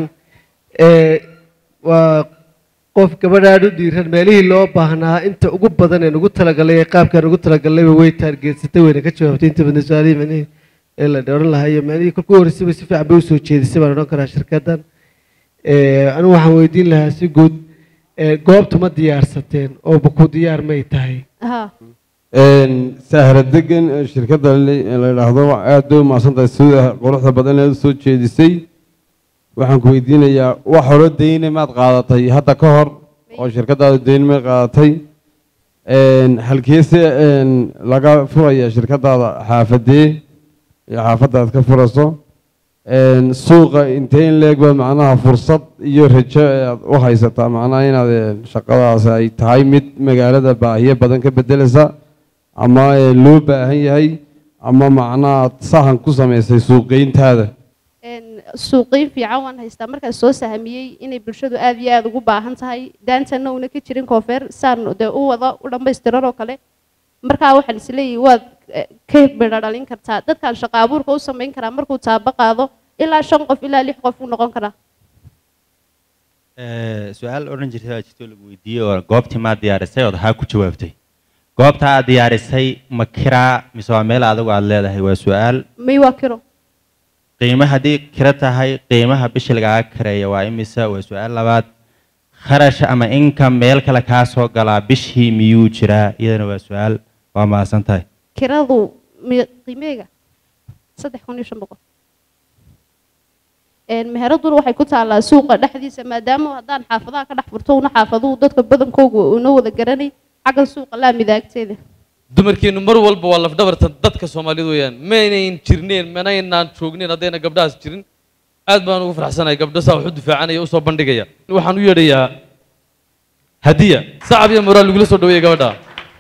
waa qof gabadhaan u dhiiran meelihii loo baahnaa inta ugu badan ee ugu talagalay ee qaabkaan ugu talagallayba way taargeedsatay wayna ka jawaabtay inta badan su-aalihii manihii ee la dhoran lahaa iyo meelihii kolku horreysay si fiican bay usoo jeedisay baan odhan karaa shirkaddan anigu waxaan weydiin lahaa si guud goobta ma diyaarsateen oo baku diyaar may tahay sahra degan shirkadda la yidhaahdo aad bay u mahadsan tahay sida quruxda badan ee usoo jeedisay waxaan ku weydiinayaa wax hore deyne maad qaadatay hadda ka hor oo shirkaddaada deyne may qaadatay halkeese laga furaya shirkaddaada xaafadee iyo xaafadda aad ka furayso suuqa intee in leeg baad macnaha fursad iyo rajo aad u haysataa macnaha inaad shaqadaas ay tahay mid magaalada baahiyo badan ka bedeleysa ama loo baahan yahay ama macnaha aad sahan ku samaysay suuqgeyntaada suuqeyn fiican waan haystaa markaan soo sahmiyey inay bulshadu aad iyo aad ugu baahan tahay daantana una ka jirin koonfeer saan dee u wada u dhammaystiran oo kale markaa waxaan isleeyahay waad ka midho dhalin kartaa dadkaan shaqo abuurka u samayn karaa markuu taaba qaado ilaa shan qof ilaa lix qof uu noqon karaa su-aal odhan jirtay baa jirto lagu weydiiyey oo goobtii maa diyaarisay ood haa ku jawaabtay goobta aad diyaarisay ma kiraa mise waa meel adigu aad leedahay waa su-aal may waa kiro qiimo haddii kiro tahay qiimaha bishi lagaaga kareeya waa imise waa su-aal labaad kharash ama inka meel kale kaa soo galaa bishii miyuu jiraa iyadana waa su-aal waa mahadsan tahay kiradu qiimeega saddex kun iyo shan boqol meheraduna waxay ku taallaa suuqa dhexdiisa maadaama haddaan xaafadaha ka dhex furto una xaafaduhu dadka badankoogu una wada garanay xagga suuqa laa midaagteeda dumarkeenu mar walba waa lafdhabarta dadka Soomaaliyeed weeyaan maynaan jirneen maynaan joogneen haddayna gabdhaas jirin aad baan ugu faraxsanahay gabdho saa wax u difaacanaya u soo bandhigaya waxaan u yeedhayaa hadiya sacab iyo moraal lagu soo dhaweeyay gabadha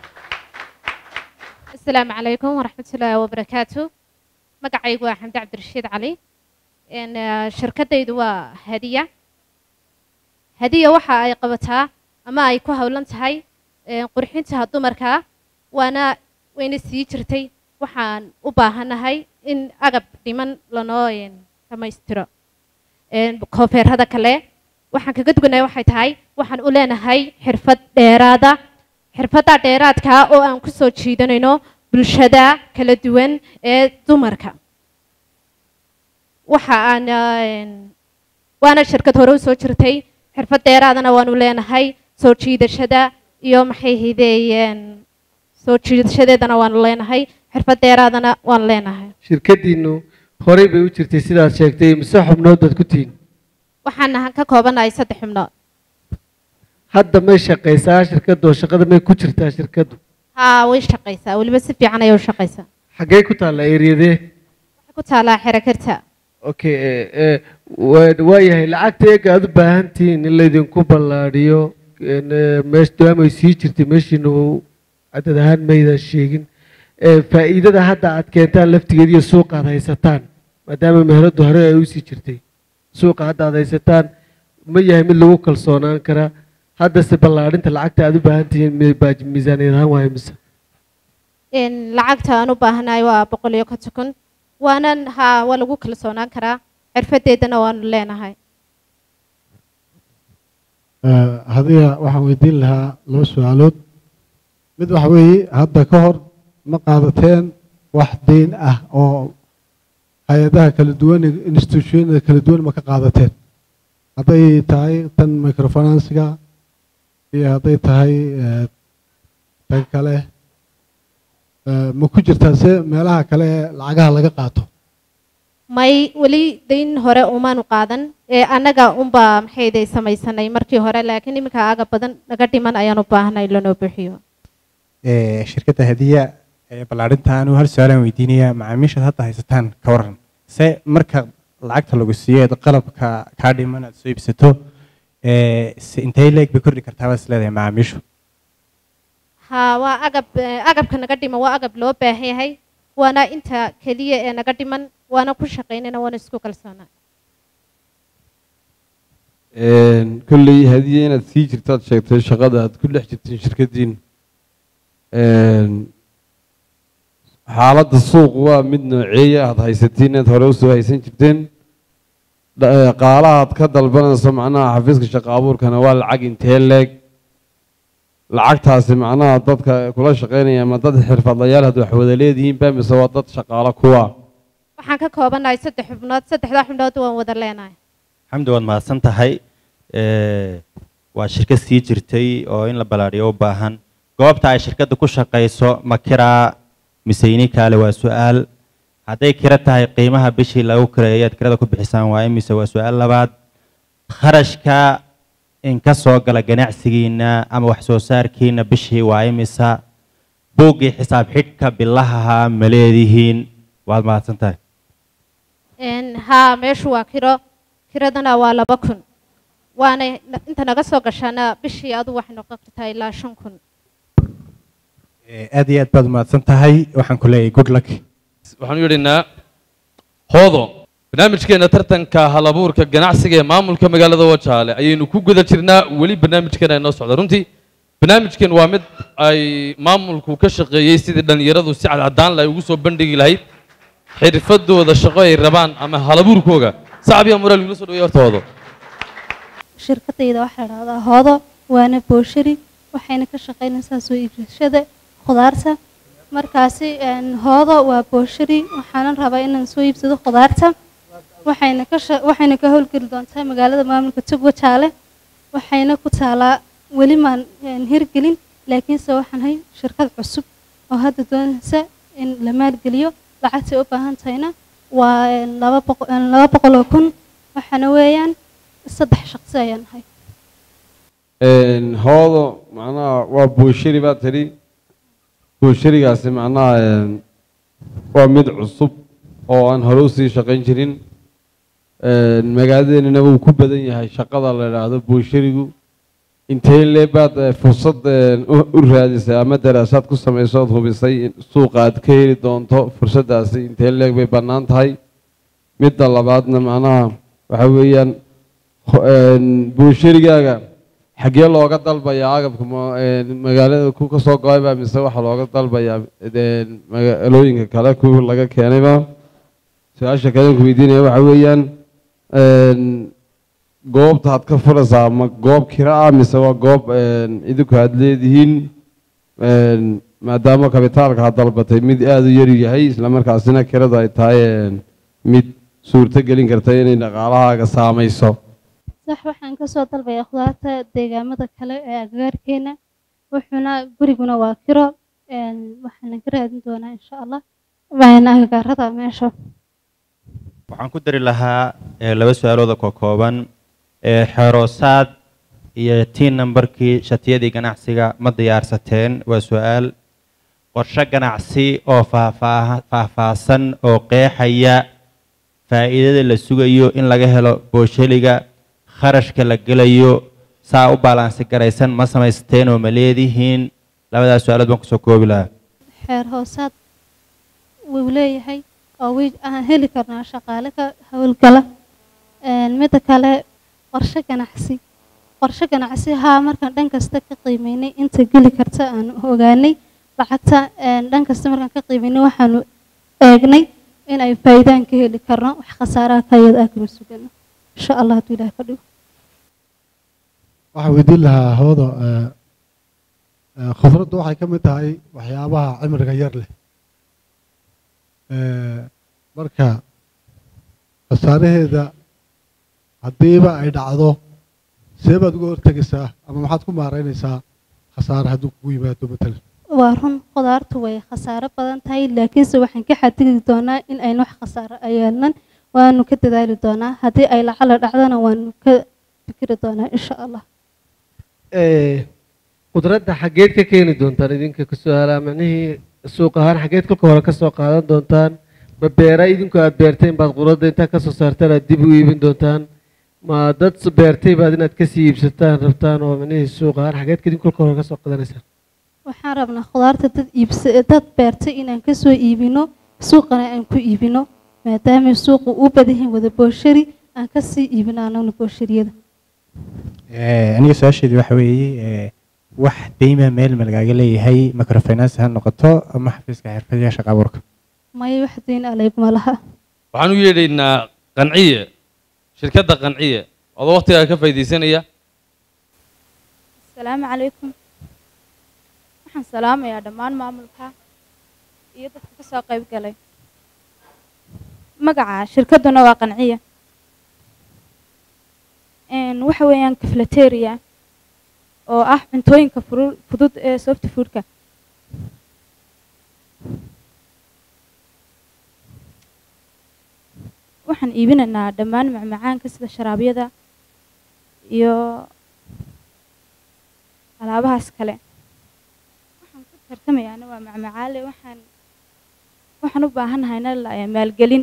السلام عليكم ورحمة الله وبركاته مقعي waa حمد عبد الرشيد علي إن شركة دوا هدية هدية waxa ay qabataa ama ay ku hawlan tahay qurxinta dumarka waana wayna sii jirtay waxaan u baahanahay in agab dhiman lanoo dhammaystiro koofeerada kale waxaan kaga duwanay waxay tahay waxaan u leenahay xirfad dheeraada xirfadda dheeraadka oo aan ku soo jiidanayno bulshada kala duwan ee dumarka waxa aan waana shirkad hore u soo jirtay xirfad dheeraadana waanu leenahay soo jiidashada iyo maxay hideeyeen soo jiidashadeedana waanu leenahay xirfad dheeraadana waanu leenahay shirkadiinu horey bay u jirtay sidaad sheegtay mise xubnood baad ku tihiin waxaan ka koobanahay saddex xubnood hadda may shaqaysaa shirkaddu shaqada may ku jirtaa shirkaddu haa way shaqaysaa weliba si fiican ayay u shaqaysaa xaggee ku taallaa eeriyadee waxay ku taallaa xerakarta okay waa yahay lacagta eega aad u baahan tihiin in laydinku ballaadhiyo meesh daamay sii jirtay meeshiina cadad ahaan maydan sheegin faa'iidada hadda aad keentaan laftigeed iyo suuqa aad haysataan maadaama meheladdu hore ay usii jirtay suuqa hadda aad haysataan ma yahay mid lagu kalsoonaan karaa haddase ballaadhinta lacagta aad u baahan tihiin miisaaniyad ahaan waayo mise lacagta aan u baahanahay waa boqol iyo konton kun waanan haa waa lagu kalsoonaan karaa xirfadeedana waanu leenahay hadiga waxaan weydiin lahaa laba su-aalood mid waxa weeye hadda ka hor ma qaadateen wax deyn ah oo hay-adaha kala duwan institutionada kala duwan ma ka qaadateen hadday tahay tan microfinansiga iyo hadday tahay tan kale ma ku jirtaa se meelaha kale ee lacagaha laga qaato may weli dayn hore umaanu qaadan ee annaga unbaa maxayday samaysanay markii hore laakiin iminka aga badan naga dhiman ayaan u baahnay lanoo buuxiyo shirkadda hadiya ballaadhinta anuu hal su-aalaan weydiinaya macaamiishaad hadda haysataan ka waran se marka lacagta lagu siiyo eed qalabka kaa dhiman aad soo iibsato se intay leeg bay kordhi kartaa baad is leedahay macaamiishu haa waa agab agabka naga dhiman waa agab loo baahan yahay waana inta keliya ee naga dhiman waana ku shaqaynayna waana isku kalsoonaa kolley hadiya inaad sii jirtaad sheegtay shaqada aad ku dhex jirtiin shirkaddiin xaaladda suuqu waa mid nooceeya aad haysatiin inaad hore usoo haysan jirteen qaalaha aad ka dalbanayso macnaha xafiiska shaqo abuurkana waa lacag intee leeg lacagtaasi macnaha dadka kula shaqaynaya ma dad xirfadlayaal had wax wada leedihiin ba mise waa dad shaqaalo kuwa waxaan ka koobanahay saddex xubnood saddexdaa xubnood waan wada leenahay xamdi waad mahadsan tahay waa shirkad sii jirtay oo in la ballaadhiyo u baahan goobta ay shirkadda ku shaqayso ma kiraa mise ini kaale waa su-aal hadday kira tahay qiimaha bishii lagu kireeyo aad kirada ku bixisaan waa imise waa su-aal labaad kharashka in ka soo gala ganacsigiina ama wax soo saarkiina bishii waa imisa buuggii xisaab xidhka bilahaha ma leedihiin waad mahadsan tahay haa meeshu waa kiro kiradana waa laba kun waana inta naga soo gashaana bishii adu waxay noqon kartaa ilaa shan kun aad iyo aad baad mahadsan tahay waxaan ku leeyahay good luck waxaan u yidhinaa hoodo barnaamijkeena tartanka halabuurka ganacsiga ee maamulka magaalada wajaale ayaynu ku guda jirnaa weli barnaamijkeena ay noo socda runtii barnaamijkeen waa mid ay maamulku ka shaqeeyey sidii dhallinyaradu si cadcadaan la ay ugu soo bandhigi lahayd xirfadooda shaqo ay rabaan ama halabuurkooga sacbiya muraal igula soo dhaweey horta hoodo shirkadayda waxaa dhahdaa hoodo waana booshari waxayna ka shaqaynaysaa soo iibsashada khudaarta markaasi hoodo waa booshari waxaanan rabaa inaan soo iibsado khudaarta waxayna ka waxayna ka howlgeli doontaa magaalada maamulka tog wajaale waxayna ku taalaa weli maan hirgelin laakiinse waxaan hay shirkad cusub oo hadda doonaysa in la maalgeliyo lacagtay u baahan tahayna waa laba boqol laba boqol oo kun waxaana weeyaan saddex shaqsi ayaan nahay hoodo macnaha waa booshari baad tidhi boosharigaasi macnaha waa mid cusub oo aan hore usii shaqayn jirin magaaladeenina wuu ku badan yahay shaqada la idhaahdo boosharigu intee lee baad fursad u raadisay ama daraasaad ku samayso ood hubisay suuqa aad ka heli doonto fursaddaasi intee leeg bay bannaan tahay midda labaadna macnaha waxa weeyaan buusharigaaga xaggee looga dalbayaa agabka magaalada ku ka soo go-ayba mise waxaa looga dalbayaa magaalooyinka kale ku laga keenayba su-aasha kale ku weydiinaya waxa weeyaan goobta aad ka furaysaa ma goob kira ah mise waa goob idinku aad leedihiin maadaama kabitaalka aad dalbatay mid aada u yar yahay isla markaasina kiradu ay tahay mid suurto gelin karta inay dhaqaalahaaga saamayso sax waxaan ka soo dalbayaa khudaarta deegaamada kale ee agagaarkeena wuxuuna guriguna waa kiro waxaana ka raadin doonaa insha allah waana agagaarada meesha waxaan ku dari lahaa laba su-aalood oo kooban xeroosaad iyo tiin nambarkii shatiyadii ganacsiga ma diyaarsateen waa su-aal qorshe ganacsi oo faahfaahsan oo qeexaya faa'iidada la sugayo in laga helo boosheliga kharashka la gelayo saa u baalaansi garaysan ma samaysteen oo ma leedihiin labadaas su-aalood baan kusoo koobi lahaa xeer hoosaad wuu leeyahay oo wi aan heli karnaa shaqaale ka howlgala midda kale qorshe ganacsi qorshe ganacsi haa markaan dhan kasta ka qiimeynay inta geli karta aan ogaanay lacagta dhan kasta markaan ka qiimeynay waxaanu eegnay in ay faa'iidaan ka heli karno wax khasaaraha ka yada ah kama sugano insha allah hadduu ilaah ka dhigo waxaan weydiin lahaa hooda khudraddu waxay ka mid tahay waxyaabaha cimriga yar leh marka khasaaraheeda haddiiba ay dhacdo see baad uga hortegaysaa ama maxaad ku maaraynaysaa khasaare hadduu kugu yimaado matalan waa run khudaartu way khasaaro badan tahay laakiinse waxaan ka xadidi doonaa in aynu wax khasaaro yeelnan waanu ka dadaali doonaa haddii ay lacala dhacdana waanu ka fikiri doonaa insha allah khudradda xaggeed ka keeni doontaan idinka ka su-aalaa macnihii suuq ahaan xaggeed kolka hore ka soo qaadan doontaan ma beera idinku aad beerteen baad khudradda intaa ka soo saartaan aad dib u iibin doontaan ma dad beertay baad inaad kasii iibsataan rabtaan oo macnihii suuq ahaan xaggeed idinku kolka hore ka soo qadanaysaan waxaan rabnaa khudaarta dad iibsa dad beertay inaan ka soo iibino suuqana aan ku iibino maadaama suuqu u badan yahay wada booshari aan ka sii iibino anaguna booshariyada aniga su-aasheedu waxa weeye wax deyma meel ma lagaaga leeyahay microfinance ha noqoto ama xafiiska xirfadaha shaqa abuurka maya wax deyn alayguma laha waxaan u yeedhaynaa qanciye shirkadda qanciye adoo waqtigaa ka faa'iidaysanaya asalaamu calaykum waxaan salaamayaa dhammaan maamulka iyo dadka ka soo qayb galay magaca shirkadduna waa qanciye waxa weeyaan cafeteria oo ah cuntooyinka fudud ee soft foodka waxaan iibinaynaa dhammaan macmacaanka sida sharaabyada iyo alaabahaas kale waxaan ku tartamayaana waa macmacaale waxaan waxaan u baahanahay in maalgelin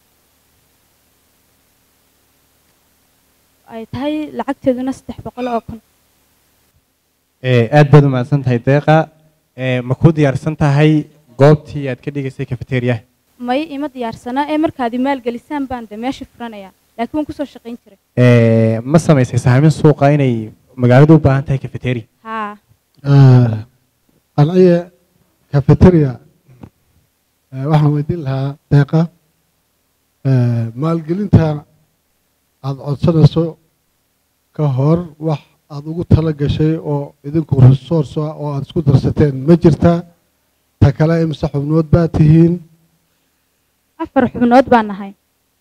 ay tahay lacagteeduna saddex boqol oo kun aad baad u mahadsan tahay deeqa ma ku diyaarsan tahay goobtii aad ka dhigaysay cafeteria may ima diyaarsana ee markaad maalgelisaan baan de meesha furanayaa laakiin waan kusoo shaqayn jiray ma samaysay sahaamin suuqa inay magaaladu u baahan tahay cafeteria haa qanciye cafeteria waxaan weydiin lahaa deeqa maalgelinta aad codsanayso ka hor wax aad ugu tala gashay oo idinku resource ah oo aad isku darsateen ma jirtaa ta kale imse xubnood baa tihiin afar xubnood baan nahay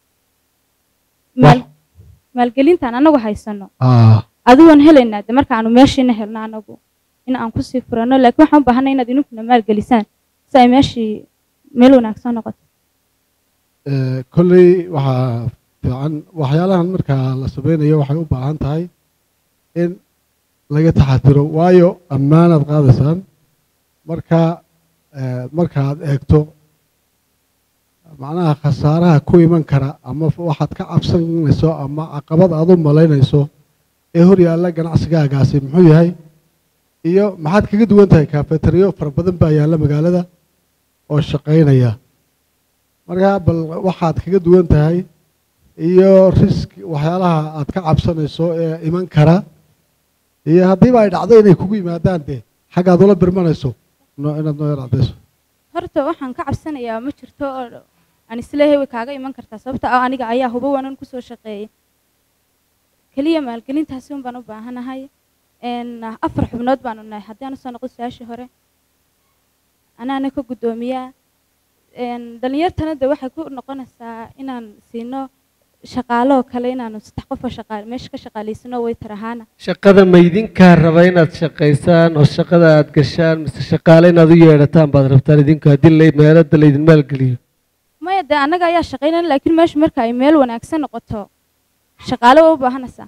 maalgelintaan anagu haysano adigoon helaynaa de markaanu meeshiina helno anagu in aan kusii furano laakiin waxaan u baahanay inaad idinkuna maalgelisaan si ay meeshii meel wanaagsan noqoto kolley waxaa fiican waxyaalahan markaa la sameynayo waxay u baahan tahay in laga taxadiro waayo ammaanaad qaadaysaan marka markaad eegto macnaha khasaaraha ku iman kara ama waxaad ka cabsanayso ama caqabad aad u malaynayso ee hor yaalla ganacsigaagaasi muxuu yahay iyo maxaad kaga duwan tahay cafeteriyo fara badan baa yaalla magaalada oo shaqaynaya markaa bal waxaad kaga duwan tahay iyo risk waxyaalaha aad ka cabsanayso ee iman kara iyo haddiiba ay dhacdo inay kugu yimaadaan dee xaggaad ula birmanayso inaad noo yar caddayso horta waxaan ka cabsanayaa ma jirto oo aan isleeyahay way kaaga iman kartaa sababta ah aniga ayaa hubo waanan kusoo shaqeeyay keliya maalgelintaasi un baan u baahanahay afar xubnood baanu nahay haddii aan usoo noqdo su-aashii hore anaana ka guddoomiyaa dhalinyartana de waxay ku noqonaysaa inaan siino shaqaalo oo kale inaanu saddex qof oo shaqaale meesha ka shaqaalaysano waytar ahaana shaqada ma idinkaa raba inaad shaqaysaan oo shaqada aad gashaan mise shaqaale inaad u yeedhataan baad rabtaan idinku haddii la meelada laydin maalgeliyo maya dee annaga ayaa shaqaynana laakiin meesha marka ay meel wanaagsan noqoto shaqaale waa u baahanaysaa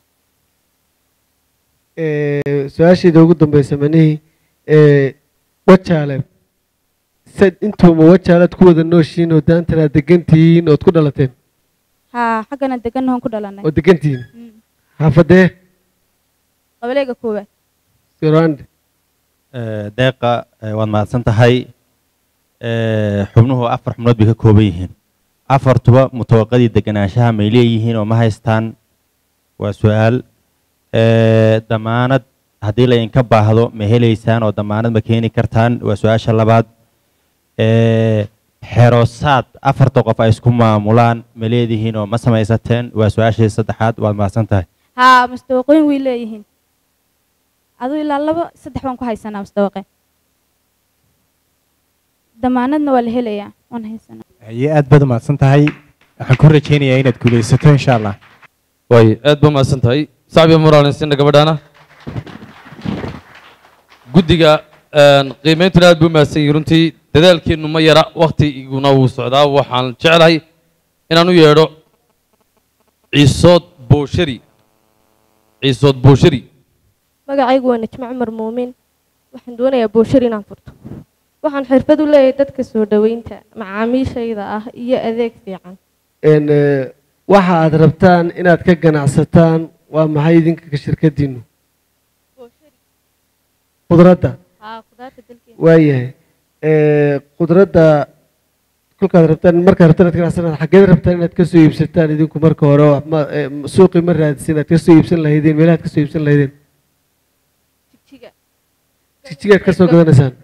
su-aashayda ugu dambeysa manihii wajaale sad intuuma wajaalaad ku wada nooshiin oo daantan aad degantihiin ood ku dhalateen haa xaggana degannahoon ku dhalanay oo degantihiin xaafadee qabalayga koowaad sirande deeqa waad mahadsan tahay xubnuhu afar xubnood bay ka kooban yihiin afartuba mutawaqadii deganaanshaha may leeyihiin oo ma haystaan waa su-aal damaanad haddii laydinka baahdo ma helaysaan oo damaanad ma keeni kartaan waa su-aasha labaad xeroosaad afarta qof ay isku maamulaan ma leedihiin oo ma samaysateen waa su-aashii saddexaad waad mahadsan tahay haa mustawaqooyin way leeyihiin aduu ilaa laba saddex baan ku haysanaa mustawaqe damaanadna waa la helayaa waan haysanaa haye aad baad umahadsan tahay waxaan ku rajaynayaa inaad guulaysato insha allah way aad baa umahadsan tahay sacbiya muraalinsinna gabadhaana guddiga qiimeyntuna aad buu umahadsan yihi runtii dadaalkeennu ma yara waktiguna wuu socdaa waxaan jeclahay inaan u yeedho ciisood booshari ciisood booshari magacaygu waa najmo cumar muumin waxaan doonayaa booshari inaan furto waxaan xirfad u leeyahay dadka soo dhoweynta macaamiishayda ah iyo adeeg fiican waxa aad rabtaan inaad ka ganacsataan waa maxay idinka shirkadiinu khudradda waayahay khudradda kolkaad rabtaan markaad rabtaan inaad ganacsataan xaggeed rabtaan inaad ka soo iibsataan idinku marka hore suuqii ma raadisin aad ka soo iibsan lahaydeen meelaha aad ka soo iibsan lahaydeen jigjigaad ka soo gadanaysaan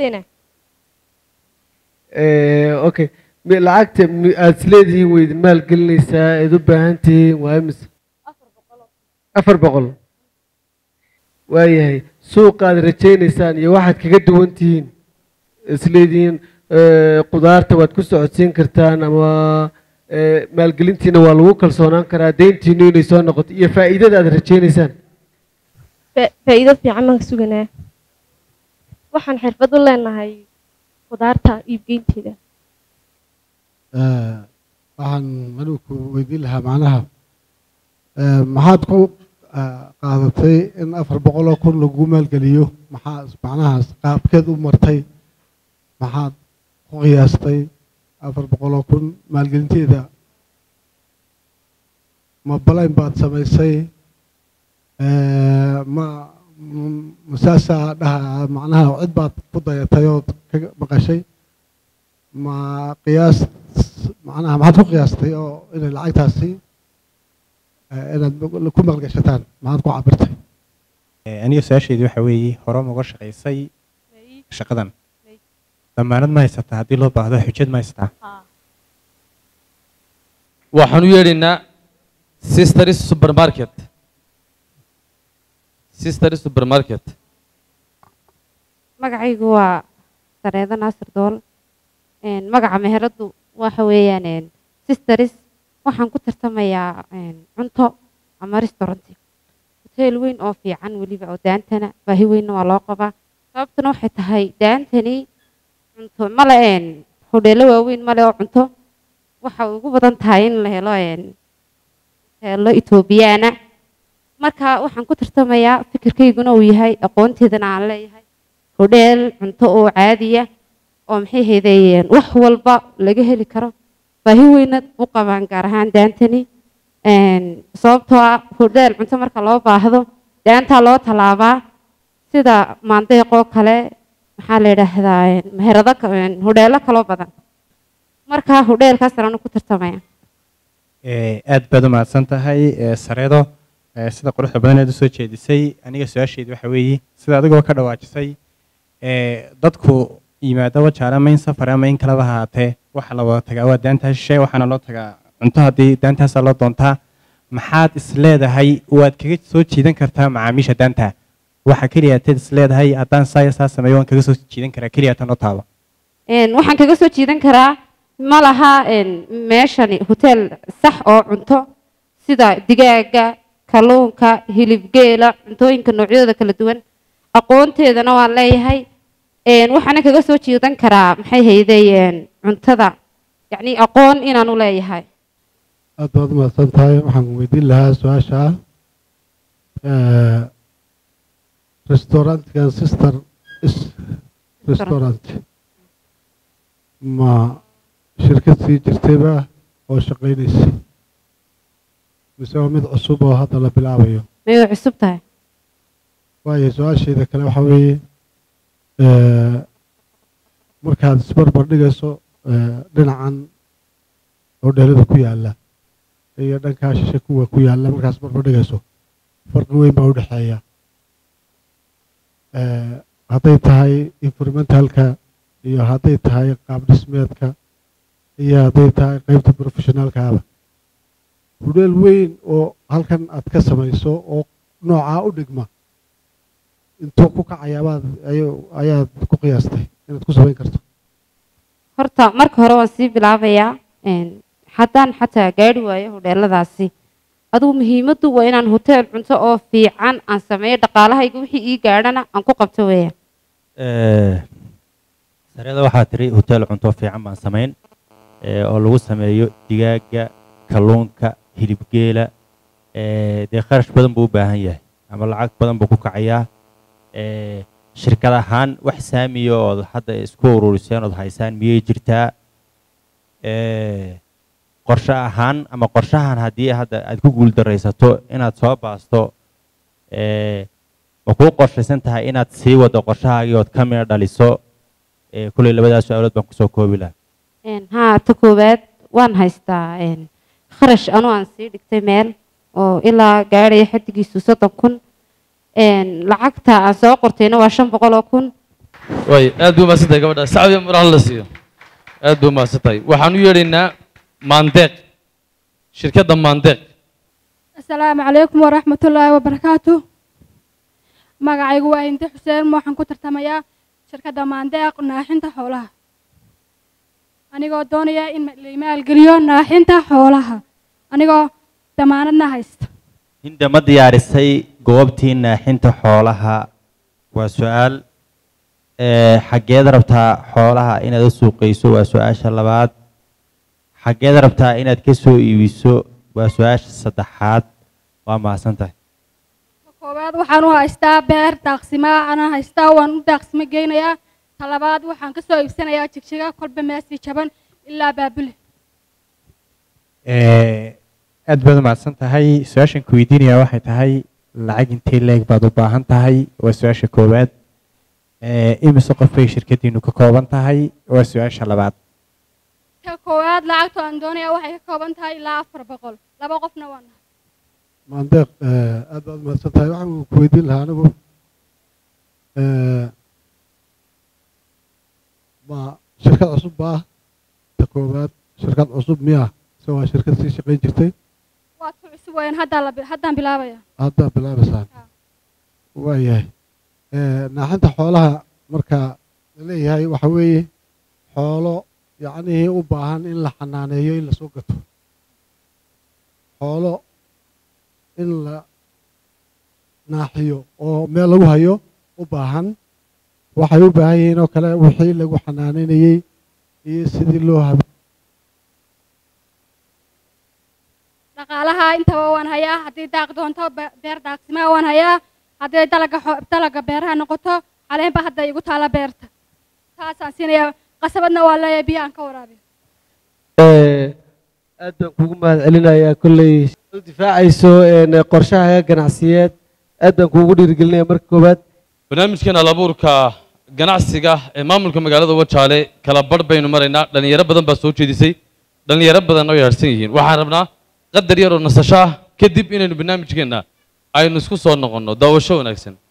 okay lacagta aad isleedihiin way idin maal gelinaysaa eed u baahan tihiin waa imise afar boqol waayahay suuqaad rajaynaysaan iyo waxaad kaga duwan tihiin isleedihiin qudaarta waad ku socodsiin kartaan ama maalgelintiina waa lagu kalsoonaan karaa deyntiinu inay soo noqoto iyo faa'iidada aad rajaynaysaan faa'iido fiican baan ka suganaa waxaan xirfad u leenahay qudaarta iibgeynteeda waxaan anigu ku weydiin lahaa macnaha maxaad ku qaadatay in afar boqol oo kun lagu maalgeliyo maxaa macnahaas qaabkeed u martay maxaad ku qiyaastay afar boqol oo kun maalgelinteeda ma balayn baad samaysay ma masaasaa dhaha macnaha cid baad ku dayatay ood ka maqashay ma qiyaas macnaha maxaad ku qiyaastay oo inay lacagtaasi inaad ku maalgashataan maxaad ku cabirtay aniga su-aashaydu waxa weeye hore ma uga shaqaysay shaqadan damaanad ma haysataa haddii loo baahdo xujad ma haysataa waxaan u yeedhaynaa sisteris supermarket sisteris supermarket magacaygu waa sareedo naasir dool magaca meheraddu waxa weeyaan sisteris waxaan ku tartamayaa cunto ama restauranti hoteel weyn oo fiican weliba oo daantana baahi weynna waa loo qabaa sababtuna waxay tahay daantani cunto male hodheelo waaweyn male oo cunto waxa ugu badan tahay in la helo hoteelo etoobiyaana marka waxaan ku tartamayaa fikirkayguna uu yahay aqoonteedana aan leeyahay hodheel cunto oo caadiya oo maxay heedayeen wax walba laga heli karo baahi weynad u qabaan gaar ahaan daantani sababtoo ah hodheel cunto marka loo baahdo daantaa loo tallaabaa sida maandeeqoo kale maxaa la yidhaahdaa meherado hodheelo kaloo badan marka hodheelkaas anu ku tartamaya aad baad u mahadsan tahay sareedo sida quruxda badan aad usoo jeedisay aniga su-aashaydu waxa weeye sida adigoo ka dhawaajisay dadku yimaado wajaale ama in safar ama in kalaba haatee waxa la wada tagaa waa daantaa shisheeye waxaana loo tagaa cunto haddii daantaasaa loo doontaa maxaad is leedahay waad kaga soo jiidan kartaa macaamiisha daanta waxa keliya tad is leedahay haddaan saa saa sameeyo waan kaga soo jiidan karaa keliya tan oo taabo waxaan kaga soo jiidan karaa ma laha meeshani hotel sax oo cunto sida digaaga kalluunka hilib geela cuntooyinka noocyadooda kala duwan aqoonteedana waan leeyahay waxaana kaga soo jiidan karaa maxay haydeen cuntada yacni aqoon inaan u leeyahay aad baad umahadsan tahay waxaan weydiin lahaa su-aasha ah restaurantkan sister is restaurant ma shirkad sii jirtayba oo shaqaynaysay mise waa mid cusub oo hadda la bilaabayo may way cusub tahay waayo su-aashayda kale waxaa weeye markaad isbarbar dhigayso dhinacan hodheelada ku yaalla iyo dhankaa shishe kuwa ku yaalla markaad isbarbar dhigayso farqi weyn baa u dhexeeya hadday tahay environmentalka iyo hadday tahay qaab dhismeedka iyo hadday tahay qaybta professionaalkaaba hudheel weyn oo halkan aad ka samayso oo noocaa u dhigma intuu ku kacayabaad ayaad ku qiyaastay inaad ku samayn karto horta marka hore waan sii bilaabayaa haddaan xataa gaari waayo hodheeladaasi adugu muhiimaddu waa inaan hotel cunto oo fiican aan sameeyo dhaqaalahayga wixii ii gaadhana aan ku qabto weeyaan sareeda waxaa tiri hotel cunto fiican baan samayn oo lagu sameeyo digaaga kalluunka hilibgeela dee kharash badan buu u baahan yahay ama lacag badan buu ku kacayaa shirkad ahaan wax saamiya ood hadda isku ururiseen ood haysaan miyay jirtaa qorshe ahaan ama qorshahan haddii hadda aad ku guuldaraysato inaad soo baasto ma kuu qorshaysan tahay inaad sii wado qorshahaagii ood ka mida dhaliso kulley labadaas su-aalood baan kusoo koobi lahaa haa ta koowaad waan haystaa kharash anuu aan sii dhigtay meel oo ilaa gaadhaya xaddigiisu soddon kun lacagta aan soo qortayna waa shan boqol oo kun way aad buu mahadsantahay gabadha sacdiya muraal la siiyo aad buu mahadsantahay waxaan u yeedhaynaa maandeeq shirkadda maandeeq asalaamu calaykum waraxmatullaahi wabarakaatu magacaygu waa hinde xuseen waxaan ku tartamayaa shirkadda maandeeq naaxinta xoolaha anigoo doonaya in la maalgeliyo naaxinta xoolaha anigoo damaanadna haysta hinda ma diyaarisay goobtii naaxinta xoolaha waa su-aal xaggeed rabtaa xoolaha inaad u suuqayso waa su-aasha labaad xaggeed rabtaa inaad ka soo iibiso waa su-aasha saddexaad waa mahadsan tahay koowaad waxaan u haystaa beer daaqsimaa anaa haystaa waan u daaqsimo geynayaa talabaad waxaan ka soo iibsanayaa jigjiga kolba meesii jaban ilaa baabule aad baad umahadsan tahay su-aashan ku weydiinaya waxay tahay lacag intee leeg baad u baahan tahay waa su-aasha koowaad imise qof bay shirkadiinu ka kooban tahay waa su-aasha labaad ka koowaad lacagtu aan doonaya waxay ka kooban tahay ilaa afar boqol laba qofna waan nahay maandeeq aad baad umahadsan tahay waxaan ku weydiin lahaa anigu ma shirkad cusub baa ta koowaad shirkad cusub miya se waa shirkad sii shaqayn jirtay waa tu cusub wayaan haddaan haddaan bilaabaya haddaad bilaabaysaan waayahay naaxinta xoolaha marka la leeyahay waxa weeye xoolo yacnihii u baahan in la xanaaneeyo in lasoo gato xoolo in la naaxiyo oo meel lagu hayo u baahan waxay u baahan yihiin oo kale wixii lagu xanaanaynayey iyo sidii loo hab dhaqaalaha intaba waan hayaa haddii daaq doonto beer daaqsimaa waan hayaa hadday dalaga dalaga beeraha noqoto caleenba hadda igu taala beerta taasaan siinayaa qasabadna waa leeyahay biyo aan ka waraabiyo aad baan kugu mahad celinayaa kolley u difaacayso qorshaha ganacsiyeed aad baan kuugu dhiirigelinaya marka koowaad barnaamijkan alabuurka ganacsiga ee maamulka magaalada wajaale kala badh baynu maraynaa dhalinyaro badan baa soo jeedisay dhalinyaro badan oo yaadhsan yihiin waxaan rabnaa qadar yar oo nasasho ah kadib inaynu barnaamijkeenna aynu isku soo noqonno daawasho wanaagsan